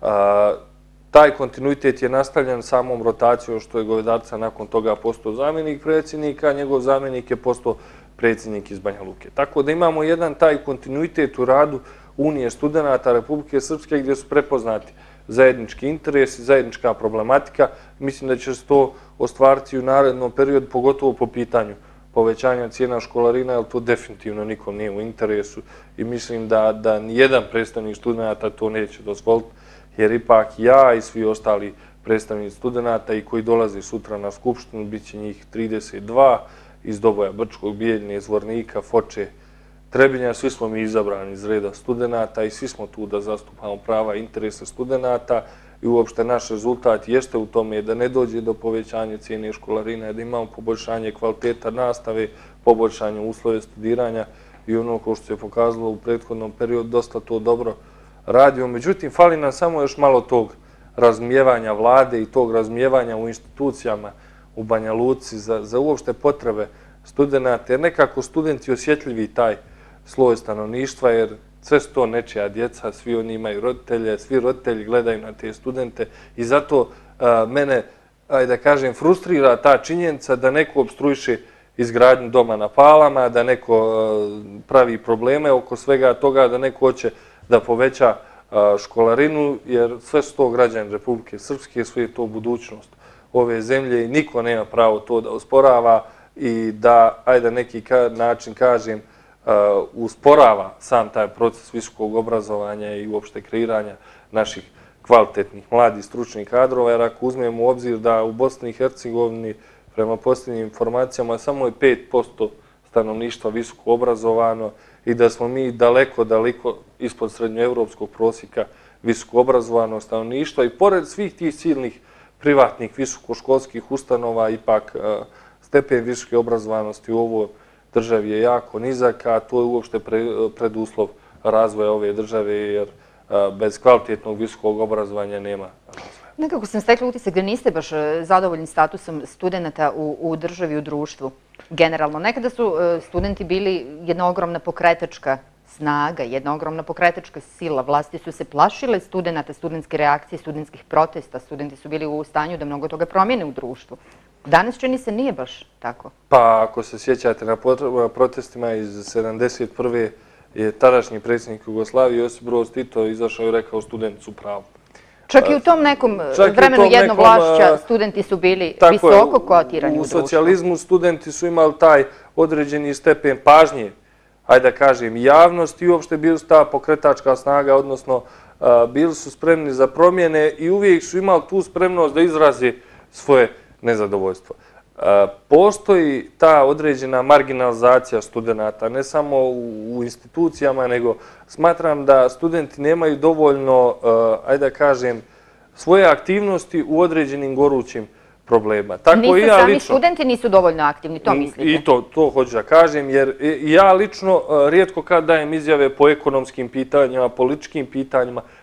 Taj kontinuitet je nastavljen samom rotacijom što je Govedarca nakon toga postao zamjenik predsjednika, a njegov zamjenik je postao predsjednik iz Banja Luke. Tako da imamo jedan taj kontinuitet u radu Unije studenta Republike Srpske gdje su prepoznati zajednički interesi, zajednička problematika. Mislim da će se to ostvariti u narednom periodu, pogotovo po pitanju povećanja cijena školarina, jer to definitivno nikom nije u interesu i mislim da nijedan predstavnik studenta to neće dozvoliti, jer ipak ja i svi ostali predstavnici studenta i koji dolaze sutra na skupštinu, bit će njih trideset dva iz Doboja, Brčkog, Bijeljine, Zvornika, Foče, Trebinja, svi smo mi izabrani iz reda studenta i svi smo tu da zastupamo prava i interese studenta i uopšte naš rezultat jeste u tome da ne dođe do povećanja cijene školarina, da imamo poboljšanje kvaliteta nastave, poboljšanje uslove studiranja i ono ko što se pokazalo u prethodnom periodu dosta to dobro radio. Međutim, fali nam samo još malo tog razumijevanja vlade i tog razumijevanja u institucijama u Banja Luci za uopšte potrebe studenta, jer nekako studenti osjetljivi taj sloj stanovništva, jer sve su to nečija djeca, svi oni imaju roditelje, svi roditelji gledaju na te studente i zato mene, ajde da kažem, frustrira ta činjenica da neko obstruiše izgradnju doma na Palama, da neko pravi probleme oko svega toga, da neko hoće da poveća školarinu, jer sve su to građani Republike Srpske, sve je to budućnost ove zemlje i niko nema pravo to da osporava i da, ajde na neki način kažem, usporava sam taj proces visokog obrazovanja i uopšte kreiranja naših kvalitetnih mladih stručnih kadrova, jer ako uzmemo u obzir da u Bosni i Hercegovini prema posljednjim informacijama samo je pet posto stanovništva visoko obrazovano i da smo mi daleko, daleko ispod srednjoevropskog prosjeka visoko obrazovanog stanovništva i pored svih tih silnih privatnih visokoškolskih ustanova ipak stepen visoke obrazovanosti u ovoj državi je jako nizak, a to je uopšte preduslov razvoja ove države, jer bez kvalitetnog visokog obrazovanja nema razvoja. Nekako sam stekla utisak da niste baš zadovoljni statusom studenta u državi, u društvu, generalno. Nekada su studenti bili jedna ogromna pokretačka snaga, jedna ogromna pokretačka sila. Vlasti su se plašile studenta, studentske reakcije, studentskih protesta. Studenti su bili u stanju da mnogo toga promijene u društvu. Danas čini se nije baš tako. Pa ako se sjećate na protestima iz sedamdeset prve je tadašnji predsjednik Jugoslavije Josip Broz Tito izašao i rekao studenti su pravo. Čak i u tom nekom vremenu jednovlašća studenti su bili visoko kotirani u društvu. U socijalizmu studenti su imali taj određeni stepen pažnje, ajde da kažem, javnost i uopšte bili su ta pokretačka snaga, odnosno bili su spremni za promjene i uvijek su imali tu spremnost da izrazi svoje nezadovoljstvo. Postoji ta određena marginalizacija studenta, ne samo u institucijama, nego smatram da studenti nemaju dovoljno, ajde da kažem, svoje aktivnosti u određenim gorućim problema. Nisu sami studenti nisu dovoljno aktivni, to mislite? I to hoću da kažem, jer ja lično rijetko kad dajem izjave po ekonomskim pitanjima, političkim pitanjima,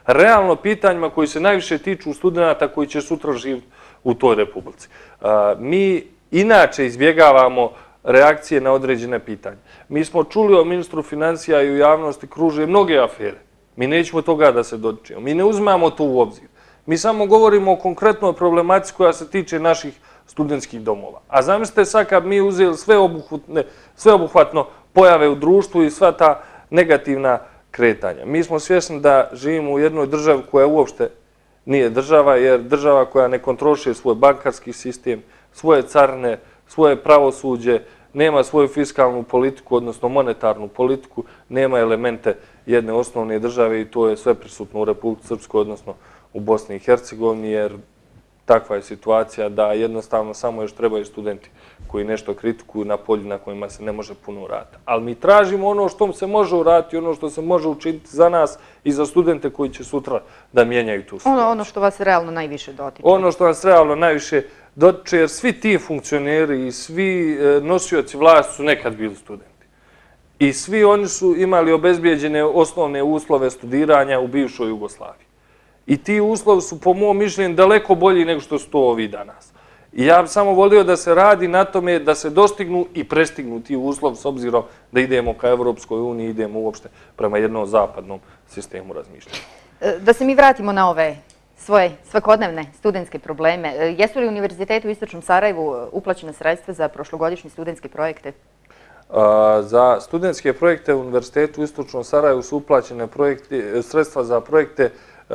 realno pitanjima koji se najviše tiču studenta koji će sutra živjeti u toj republici. Mi inače izbjegavamo reakcije na određene pitanje. Mi smo čuli o ministru financija i u javnosti kruže mnoge afere. Mi nećemo toga da se dotičemo. Mi ne uzmamo to u obzir. Mi samo govorimo o konkretnoj problematici koja se tiče naših studentskih domova. A zamislite sad kad mi uzeli sveobuhvatno pojave u društvu i sva ta negativna kretanja. Mi smo svjesni da živimo u jednoj državi koja uopšte nije država, jer država koja ne kontroliše svoj bankarski sistem, svoje carine, svoje pravosuđe, nema svoju fiskalnu politiku, odnosno monetarnu politiku, nema elemente jedne osnovne države i to je sve prisutno u Republici Srpskoj, odnosno u Bosni i Hercegovini, jer takva je situacija da jednostavno samo još trebaju studenti koji nešto kritikuju na polju na kojima se ne može puno uraditi. Ali mi tražimo ono što se može uraditi, ono što se može učiniti za nas i za studente koji će sutra da mijenjaju tu situaciju. Ono što vas realno najviše dotiče. Ono što vas realno najviše dotiče, jer svi ti funkcioneri i svi nosioci vlasti su nekad bili studenti. I svi oni su imali obezbijeđene osnovne uslove studiranja u bivšoj Jugoslaviji. I ti uslovi su, po mom mišljenju, daleko bolji nego što su to ovi danas. I ja bih samo volio da se radi na tome da se dostignu i prestignu ti uslovi s obzirom da idemo ka Evropskoj uniji, idemo uopšte prema jednom zapadnom sistemu razmišljanja. Da se mi vratimo na ove svoje svakodnevne studentske probleme. Jesu li Univerzitetu u Istočnom Sarajevu uplaćena sredstva za prošlogodišnje studentske projekte? Za studentske projekte u Univerzitetu u Istočnom Sarajevu su uplaćene sredstva za projekte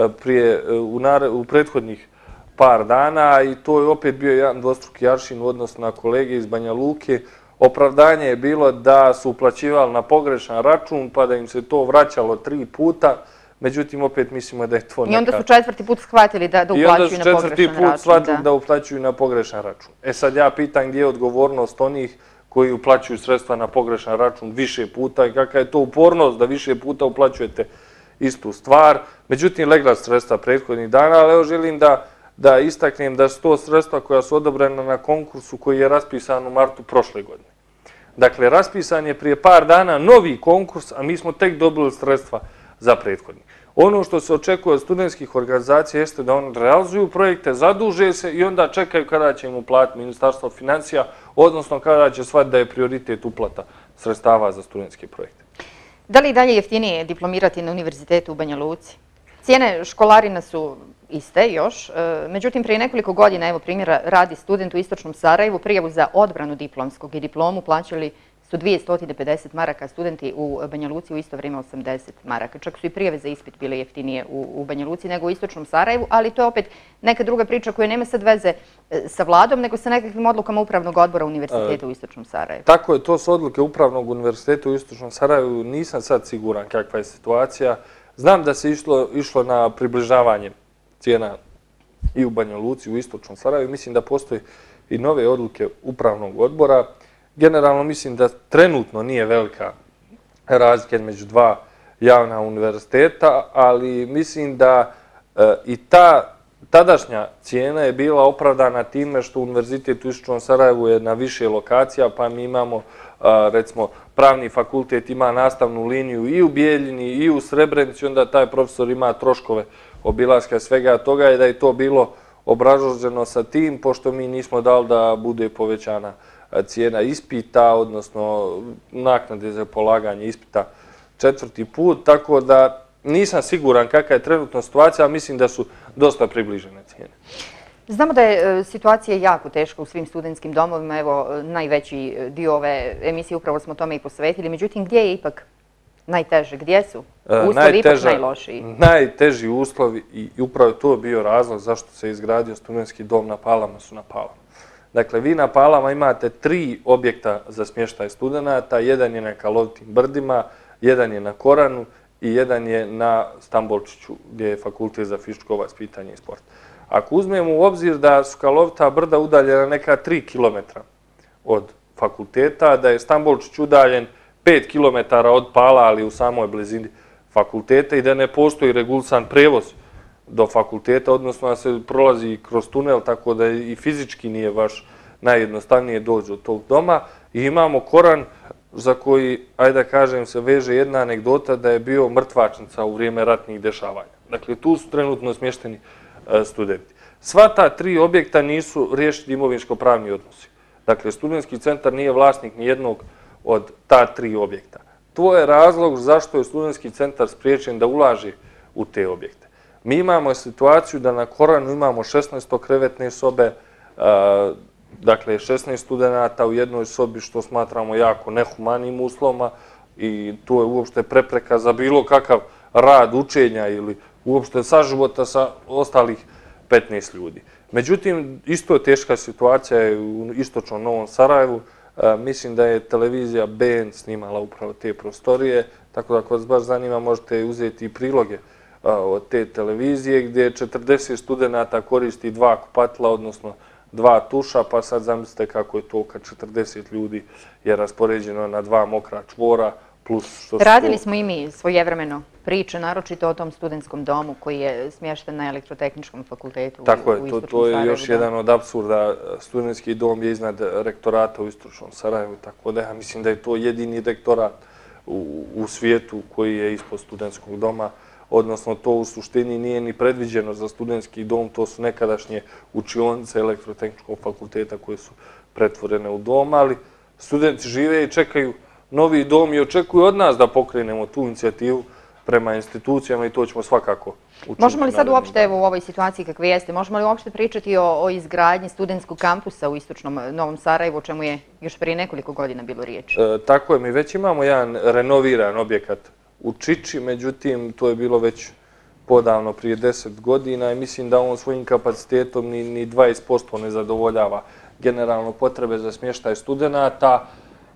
u prethodnih par dana i to je opet bio jedan dvostruki aršin u odnosu na kolege iz Banja Luke. Opravdanje je bilo da su uplaćivali na pogrešan račun pa da im se to vraćalo tri puta, međutim opet mislimo da je to neka... I onda su četvrti put shvatili da uplaćuju na pogrešan račun. I onda su četvrti put shvatili da uplaćuju na pogrešan račun. E sad ja pitam gdje je odgovornost onih koji uplaćuju sredstva na pogrešan račun više puta i kakva je to upornost da više puta uplaćujete istu stvar. Međutim, legla sredstva prethodnih dana, ali evo želim da istaknem da su to sredstva koja su odobrena na konkursu koji je raspisan u martu prošle godine. Dakle, raspisan je prije par dana novi konkurs, a mi smo tek dobili sredstva za prethodni. Ono što se očekuje od studentskih organizacija jeste da oni realizuju projekte, zaduže se i onda čekaju kada će im uplatiti Ministarstvo financija, odnosno kada će shvatiti da je prioritet uplata sredstava za studentske projekte. Da li je dalje jeftinije diplomirati na Univerzitetu u Banja Luci? Cijene školarina su iste još, međutim prije nekoliko godina, evo primjera, radi student u Istočnom Sarajevu, prijavu za odbranu diplomskog i diplomu plaćali su dvjesto pedeset maraka, studenti u Banja Luci u isto vrijeme osamdeset maraka. Čak su i prijave za ispit bile jeftinije u Banja Luci nego u Istočnom Sarajevu, ali to je opet neka druga priča koja nema sad veze sa vladom, nego sa nekakvim odlukama Upravnog odbora Univerziteta u Istočnom Sarajevu. Tako je, to su odluke Upravnog univerziteta u Istočnom Sarajevu. Nisam sad siguran kakva je situacija. Znam da se išlo na približavanje cijena i u Banja Luci, u Istočnom Sarajevu. Mislim da postoji i nove odluke Upravnog odbora. Generalno mislim da trenutno nije velika razlika među dva javna univerziteta, ali mislim da i ta tadašnja cijena je bila opravdana time što Univerzitet u Istočnom Sarajevu je na više lokacija, pa mi imamo, recimo, Pravni fakultet ima nastavnu liniju i u Bijeljini i u Srebrenici, onda taj profesor ima troškove obilaska svega toga i da je to bilo obrazloženo sa tim, pošto mi nismo dali da bude povećana cijena ispita, odnosno naknade za polaganje ispita četvrti put, tako da nisam siguran kakva je trenutna situacija, ali mislim da su dosta približene cijene. Znamo da je situacija jako teška u svim studentskim domovima, evo najveći dio ove emisije upravo smo tome i posvetili, međutim gdje je ipak najteže, gdje su uslovi ipak najlošiji? Najteži uslovi i upravo je to bio razlog zašto se izgradio studentski dom na Palama su na Palama. Dakle, vi na Palama imate tri objekta za smještaj studenta, jedan je na Kalovitim brdima, jedan je na Koranu i jedan je na Stambolčiću, gdje je Fakultet za fizičko vaspitanje i sport. Ako uzmemo u obzir da su Kalovita brda udaljena neka tri kilometra od fakulteta, da je Stambolčić udaljen pet kilometara od Pala, ali u samoj blizini fakulteta i da ne postoji regulisan prevoz do fakulteta, odnosno da se prolazi kroz tunel, tako da i fizički nije baš najjednostavnije doći do tog doma. I imamo Koran za koji, ajde da kažem, se veže jedna anegdota da je bio mrtvačnica u vrijeme ratnih dešavanja. Dakle, tu su trenutno smješteni studenti. Sva ta tri objekta nisu riješeni imovinsko-pravni odnosi. Dakle, studentski centar nije vlasnik nijednog od ta tri objekta. To je razlog zašto je studentski centar spriječen da ulaže u te objekte. Mi imamo situaciju da na Koranu imamo šesnaestokrevetne sobe, dakle šesnaest studenata u jednoj sobi, što smatramo jako nehumanim uslovima i to je uopšte prepreka za bilo kakav rad, učenja ili uopšte saživota sa ostalih petnaest ljudi. Međutim, isto teška situacija je u istočnom Novom Sarajevu. Mislim da je televizija B N snimala upravo te prostorije, tako da ako vas baš zanima možete uzeti i priloge od te televizije gdje četrdeset studenata koristi dva kupatila, odnosno dva tuša, pa sad zamislite kako je to kad četrdeset ljudi je raspoređeno na dva mokra čvora. Radili smo i mi svojevremeno priče, naročito o tom studentskom domu koji je smješten na Elektrotehničkom fakultetu u Istočnom Sarajevu. Tako je, to je još jedan od apsurda. Studentski dom je iznad rektorata u Istočnom Sarajevu, tako da ja mislim da je to jedini rektorat u svijetu koji je ispod studentskog doma, odnosno to u suštini nije ni predviđeno za studentski dom, to su nekadašnje učionice Elektrotehničkog fakulteta koje su pretvorene u dom, ali studenti žive i čekaju novi dom i očekuju od nas da pokrenemo tu inicijativu prema institucijama i to ćemo svakako učiniti. Možemo li sad uopšte, evo u ovoj situaciji kakve jeste, možemo li uopšte pričati o izgradnji studentskog kampusa u Istočnom Novom Sarajevu, o čemu je još prije nekoliko godina bilo riječ? Tako je, mi već imamo jedan renoviran objekat u Čiči, međutim to je bilo već podavno prije deset godina i mislim da on svojim kapacitetom ni dvadeset posto ne zadovoljava generalno potrebe za smještaj studenata.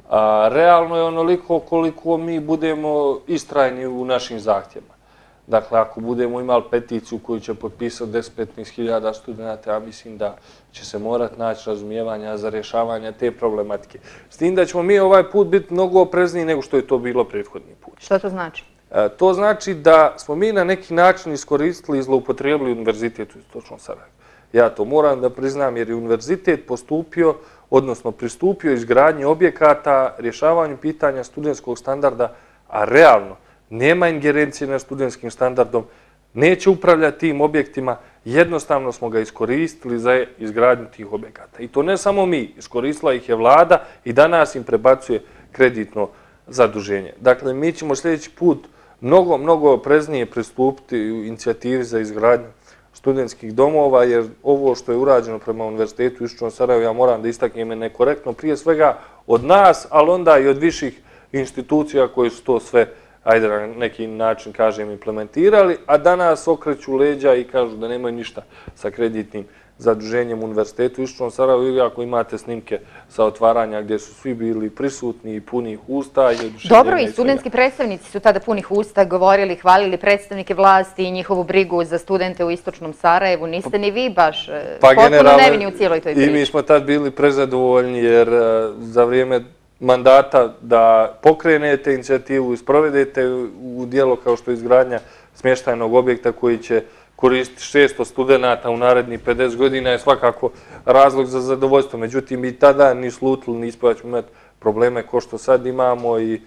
Realno je onoliko koliko mi budemo istrajni u našim zahtjevima. Dakle, ako budemo imali peticiju koju će potpisati deset do petnaest hiljada studenta, ja mislim da će se morati naći razumijevanja za rješavanje te problematike. S tim da ćemo mi ovaj put biti mnogo oprezniji nego što je to bilo prethodni put. Što to znači? To znači da smo mi na neki način iskoristili i zloupotrijebili univerzitet u Istočnom Sarajevu. Ja to moram da priznam jer je univerzitet postupio, odnosno pristupio izgradnji objekata, rješavanju pitanja studentskog standarda, a realno nema ingerencije na studentskim standardom, neće upravljati tim objektima, jednostavno smo ga iskoristili za izgradnju tih objekata. I to ne samo mi, iskoristila ih je vlada i danas im prebacuje kreditno zaduženje. Dakle, mi ćemo sljedeći put mnogo, mnogo opreznije pristupiti u inicijativi za izgradnju studentskih domova, jer ovo što je urađeno prema Univerzitetu u Istočnom Sarajevu, ja moram da istaknem, je nekorektno prije svega od nas, ali onda i od viših institucija koji su to sve, ajde na neki način kažem, implementirali, a danas okreću leđa i kažu da nemaju ništa sa kreditnim zaduženjem Univerzitetu u Istočnom Sarajevu, ili ako imate snimke sa otvaranja gdje su svi bili prisutni i punih usta. Dobro, i studentski predstavnici su tada punih usta govorili, hvalili predstavnike vlasti i njihovu brigu za studente u Istočnom Sarajevu. Niste ni vi baš potpuno nevini u cijeloj toj priči. I mi smo tad bili prezadovoljni jer za vrijeme mandata da pokrenete inicijativu i sprovedete u djelo kao što je izgradnja smještajnog objekta koji će koristiti šesto studenata u narednih pedeset godina je svakako razlog za zadovoljstvo. Međutim, i tada ni slutili, nismo da ćemo imati probleme ko što sad imamo i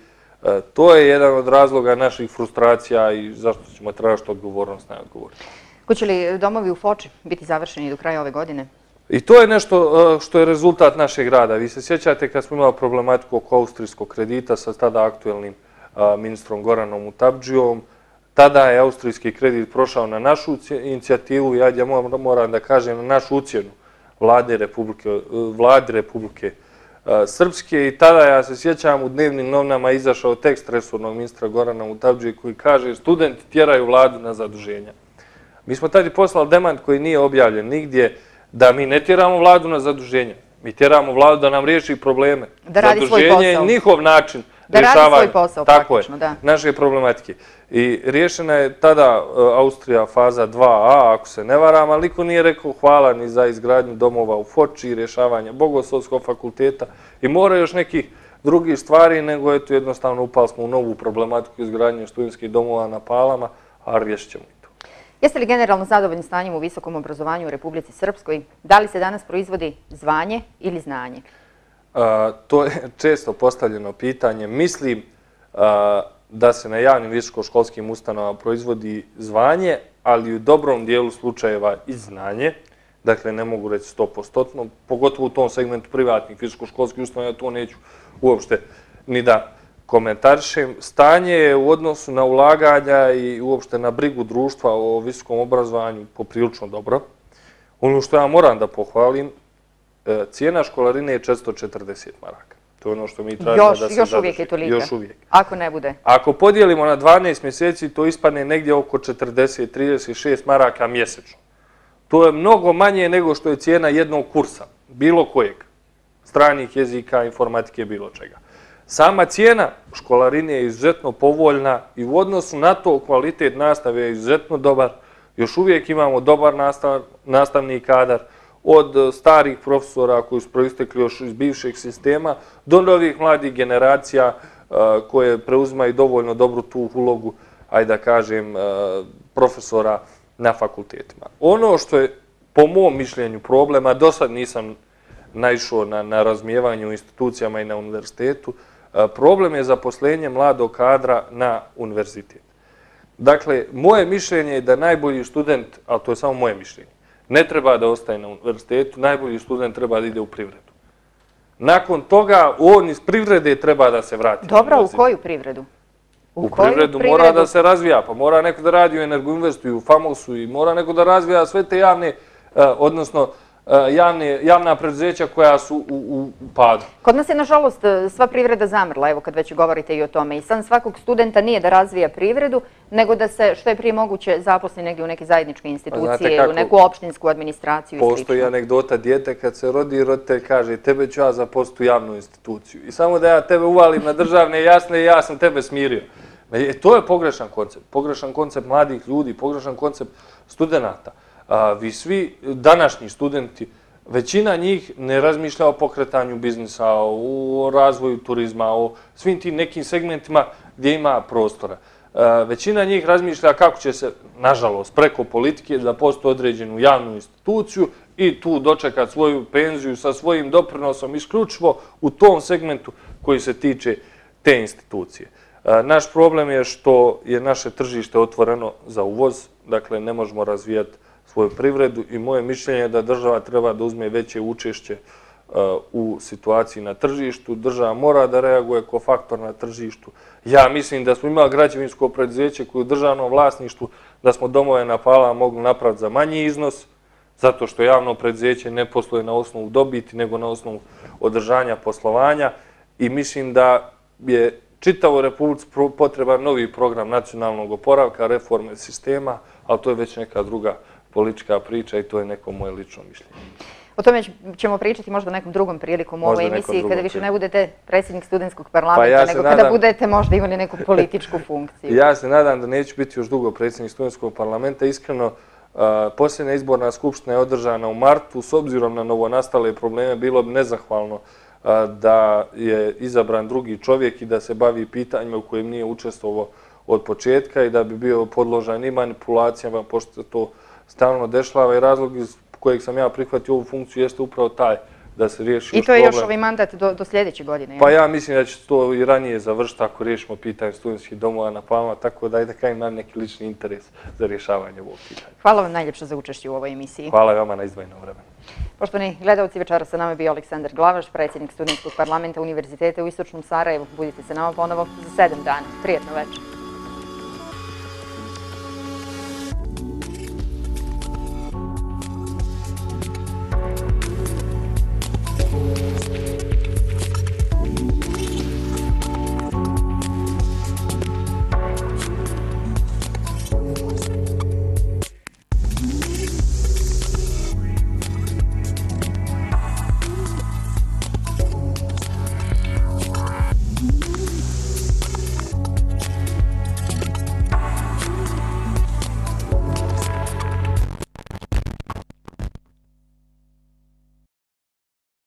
to je jedan od razloga naših frustracija i zašto ćemo tražiti odgovornost na odgovornost. Hoće li domovi u Foči biti završeni do kraja ove godine? I to je nešto što je rezultat našeg rada. Vi se sjećate kad smo imali problematiku oko austrijskog kredita sa tada aktuelnim ministrom Goranom Mutabdžijom. Tada je austrijski kredit prošao na našu inicijativu i ja moram da kažem na našu ucjenu vlade Republike Srpske i tada, ja se sjećam, u dnevnim novinama izašao tekst resornog ministra Gorana Mutabdžije koji kaže studenti tjeraju vladu na zaduženja. Mi smo tada poslali demant koji nije objavljen nigdje da mi ne tjeramo vladu na zaduženja. Mi tjeramo vladu da nam riješi probleme. Da radi svoj posao. Zaduženje je njihov način da radi svoj posao, praktično, da. Naše problematike. I riješena je tada Austrija faza dva a, ako se ne varam, ali niko nije rekao hvala ni za izgradnju domova u Foči i rješavanje Bogoslovskog fakulteta i mora još nekih drugih stvari, nego eto jednostavno upali smo u novu problematiku izgradnje studentskih domova na Palama, a riješit ćemo i to. Jeste li generalno zadovoljni stanjem u visokom obrazovanju u Republici Srpskoj? Da li se danas proizvodi zvanje ili znanje? To je često postavljeno pitanje. Mislim da se na javnim visokoškolskim ustanovama proizvodi zvanje, ali u dobrom dijelu slučajeva i znanje, dakle ne mogu reći sto posto, pogotovo u tom segmentu privatnih visokoškolskih ustanova, ja to neću uopšte ni da komentarišem. Stanje je u odnosu na ulaganja i uopšte na brigu društva o visokom obrazovanju poprilično dobro. Ono što ja moram da pohvalim, cijena školarine je četiristo četrdeset maraka. To je ono što mi tražimo da se zadrži. Još uvijek je tolika? Još uvijek. Ako ne bude? Ako podijelimo na dvanaest mjeseci, to ispadne negdje oko četrdeset trideset šest maraka mjesečno. To je mnogo manje nego što je cijena jednog kursa, bilo kojeg, stranih jezika, informatike, bilo čega. Sama cijena školarine je izuzetno povoljna i u odnosu na to kvalitet nastave je izuzetno dobar. Još uvijek imamo dobar nastavni kadar, od starih profesora koji su proistekli još iz bivšeg sistema do novih mladih generacija koje preuzimaju dovoljno dobru tu ulogu, ajde da kažem, profesora na fakultetima. Ono što je po mom mišljenju problema, do sad nisam naišao na razumijevanje u institucijama i na univerzitetu, problem je zaposlenje mladog kadra na univerzitet. Dakle, moje mišljenje je da najbolji student, ali to je samo moje mišljenje, ne treba da ostaje na univerzitetu, najbolji student treba da ide u privredu. Nakon toga, on iz privrede treba da se vrati. Dobro, u koju privredu? U privredu mora da se razvija, pa mora neko da radi u Energoinvestu i u Famosu i mora neko da razvija sve te javne, odnosno javna preduzeća koja su u padu. Kod nas je, nažalost, sva privreda zamrla, evo kad već govorite i o tome. I san svakog studenta nije da razvija privredu, nego da se što je prije moguće zaposli negdje u neke zajedničke institucije, u neku opštinsku administraciju i slično. Postoji anegdota, dijete kad se rodi, roditelj kaže tebe ću ja zaposliti u javnu instituciju. I samo da ja tebe uvalim na državne jasne i ja sam tebe smirio. To je pogrešan koncept. Pogrešan koncept mladih ljudi, pogrešan koncept studenata. Vi svi današnji studenti, većina njih ne razmišlja o pokretanju biznisa, o razvoju turizma, o svim tim nekim segmentima gdje ima prostora. Većina njih razmišlja kako će se, nažalost, preko politike da postoji određenu javnu instituciju i tu dočekati svoju penziju sa svojim doprinosom isključivo u tom segmentu koji se tiče te institucije. Naš problem je što je naše tržište otvoreno za uvoz, dakle ne možemo razvijati svoju privredu i moje mišljenje je da država treba da uzme veće učešće u situaciji na tržištu. Država mora da reaguje kao faktor na tržištu. Ja mislim da smo imali građevinsko preduzeće koje u državnom vlasništvu, da smo domove na Palama mogli napraviti za manji iznos, zato što javno preduzeće ne posluje na osnovu dobiti, nego na osnovu održanja poslovanja i mislim da je čitavo Republici potreban novi program nacionalnog oporavka, reforme sistema, ali to je već neka druga politička priča i to je neko moje lično mišljenje. O tome ćemo pričati možda nekom drugom prilikom u ovoj emisiji, kada više ne budete predsjednik studentskog parlamenta, nego kada budete možda imali neku političku funkciju. Ja se nadam da neću biti još dugo predsjednik studentskog parlamenta. Iskreno, posljednja izborna skupština je održana u martu. S obzirom na novonastale probleme, bilo bi nezahvalno da je izabran drugi čovjek i da se bavi pitanjima u kojem nije učestvovao od početka i da bi bio podložan i manipulacijama, pošto se to stalno dešava i razlog iz kojeg sam ja prihvatio ovu funkciju jeste upravo taj da se riješi još problem. I to je još ovaj mandat do sljedeće godine? Pa ja mislim da će to i ranije završiti ako riješimo pitanje studentskih domova na Palama, tako da ajde kaj imam neki lični interes za rješavanje ovog pitanja. Hvala vam najljepše za učešće u ovoj emisiji. Hvala vama na izdvojenom vremenu. Poštovani gledalci, večera sa nama je bio Aleksandar Glavaš, predsjednik Studentskog parlamenta Univerziteta u Istočnom Sarajevu. Budite se nama ponovo za sedam dana. Prijetno večer.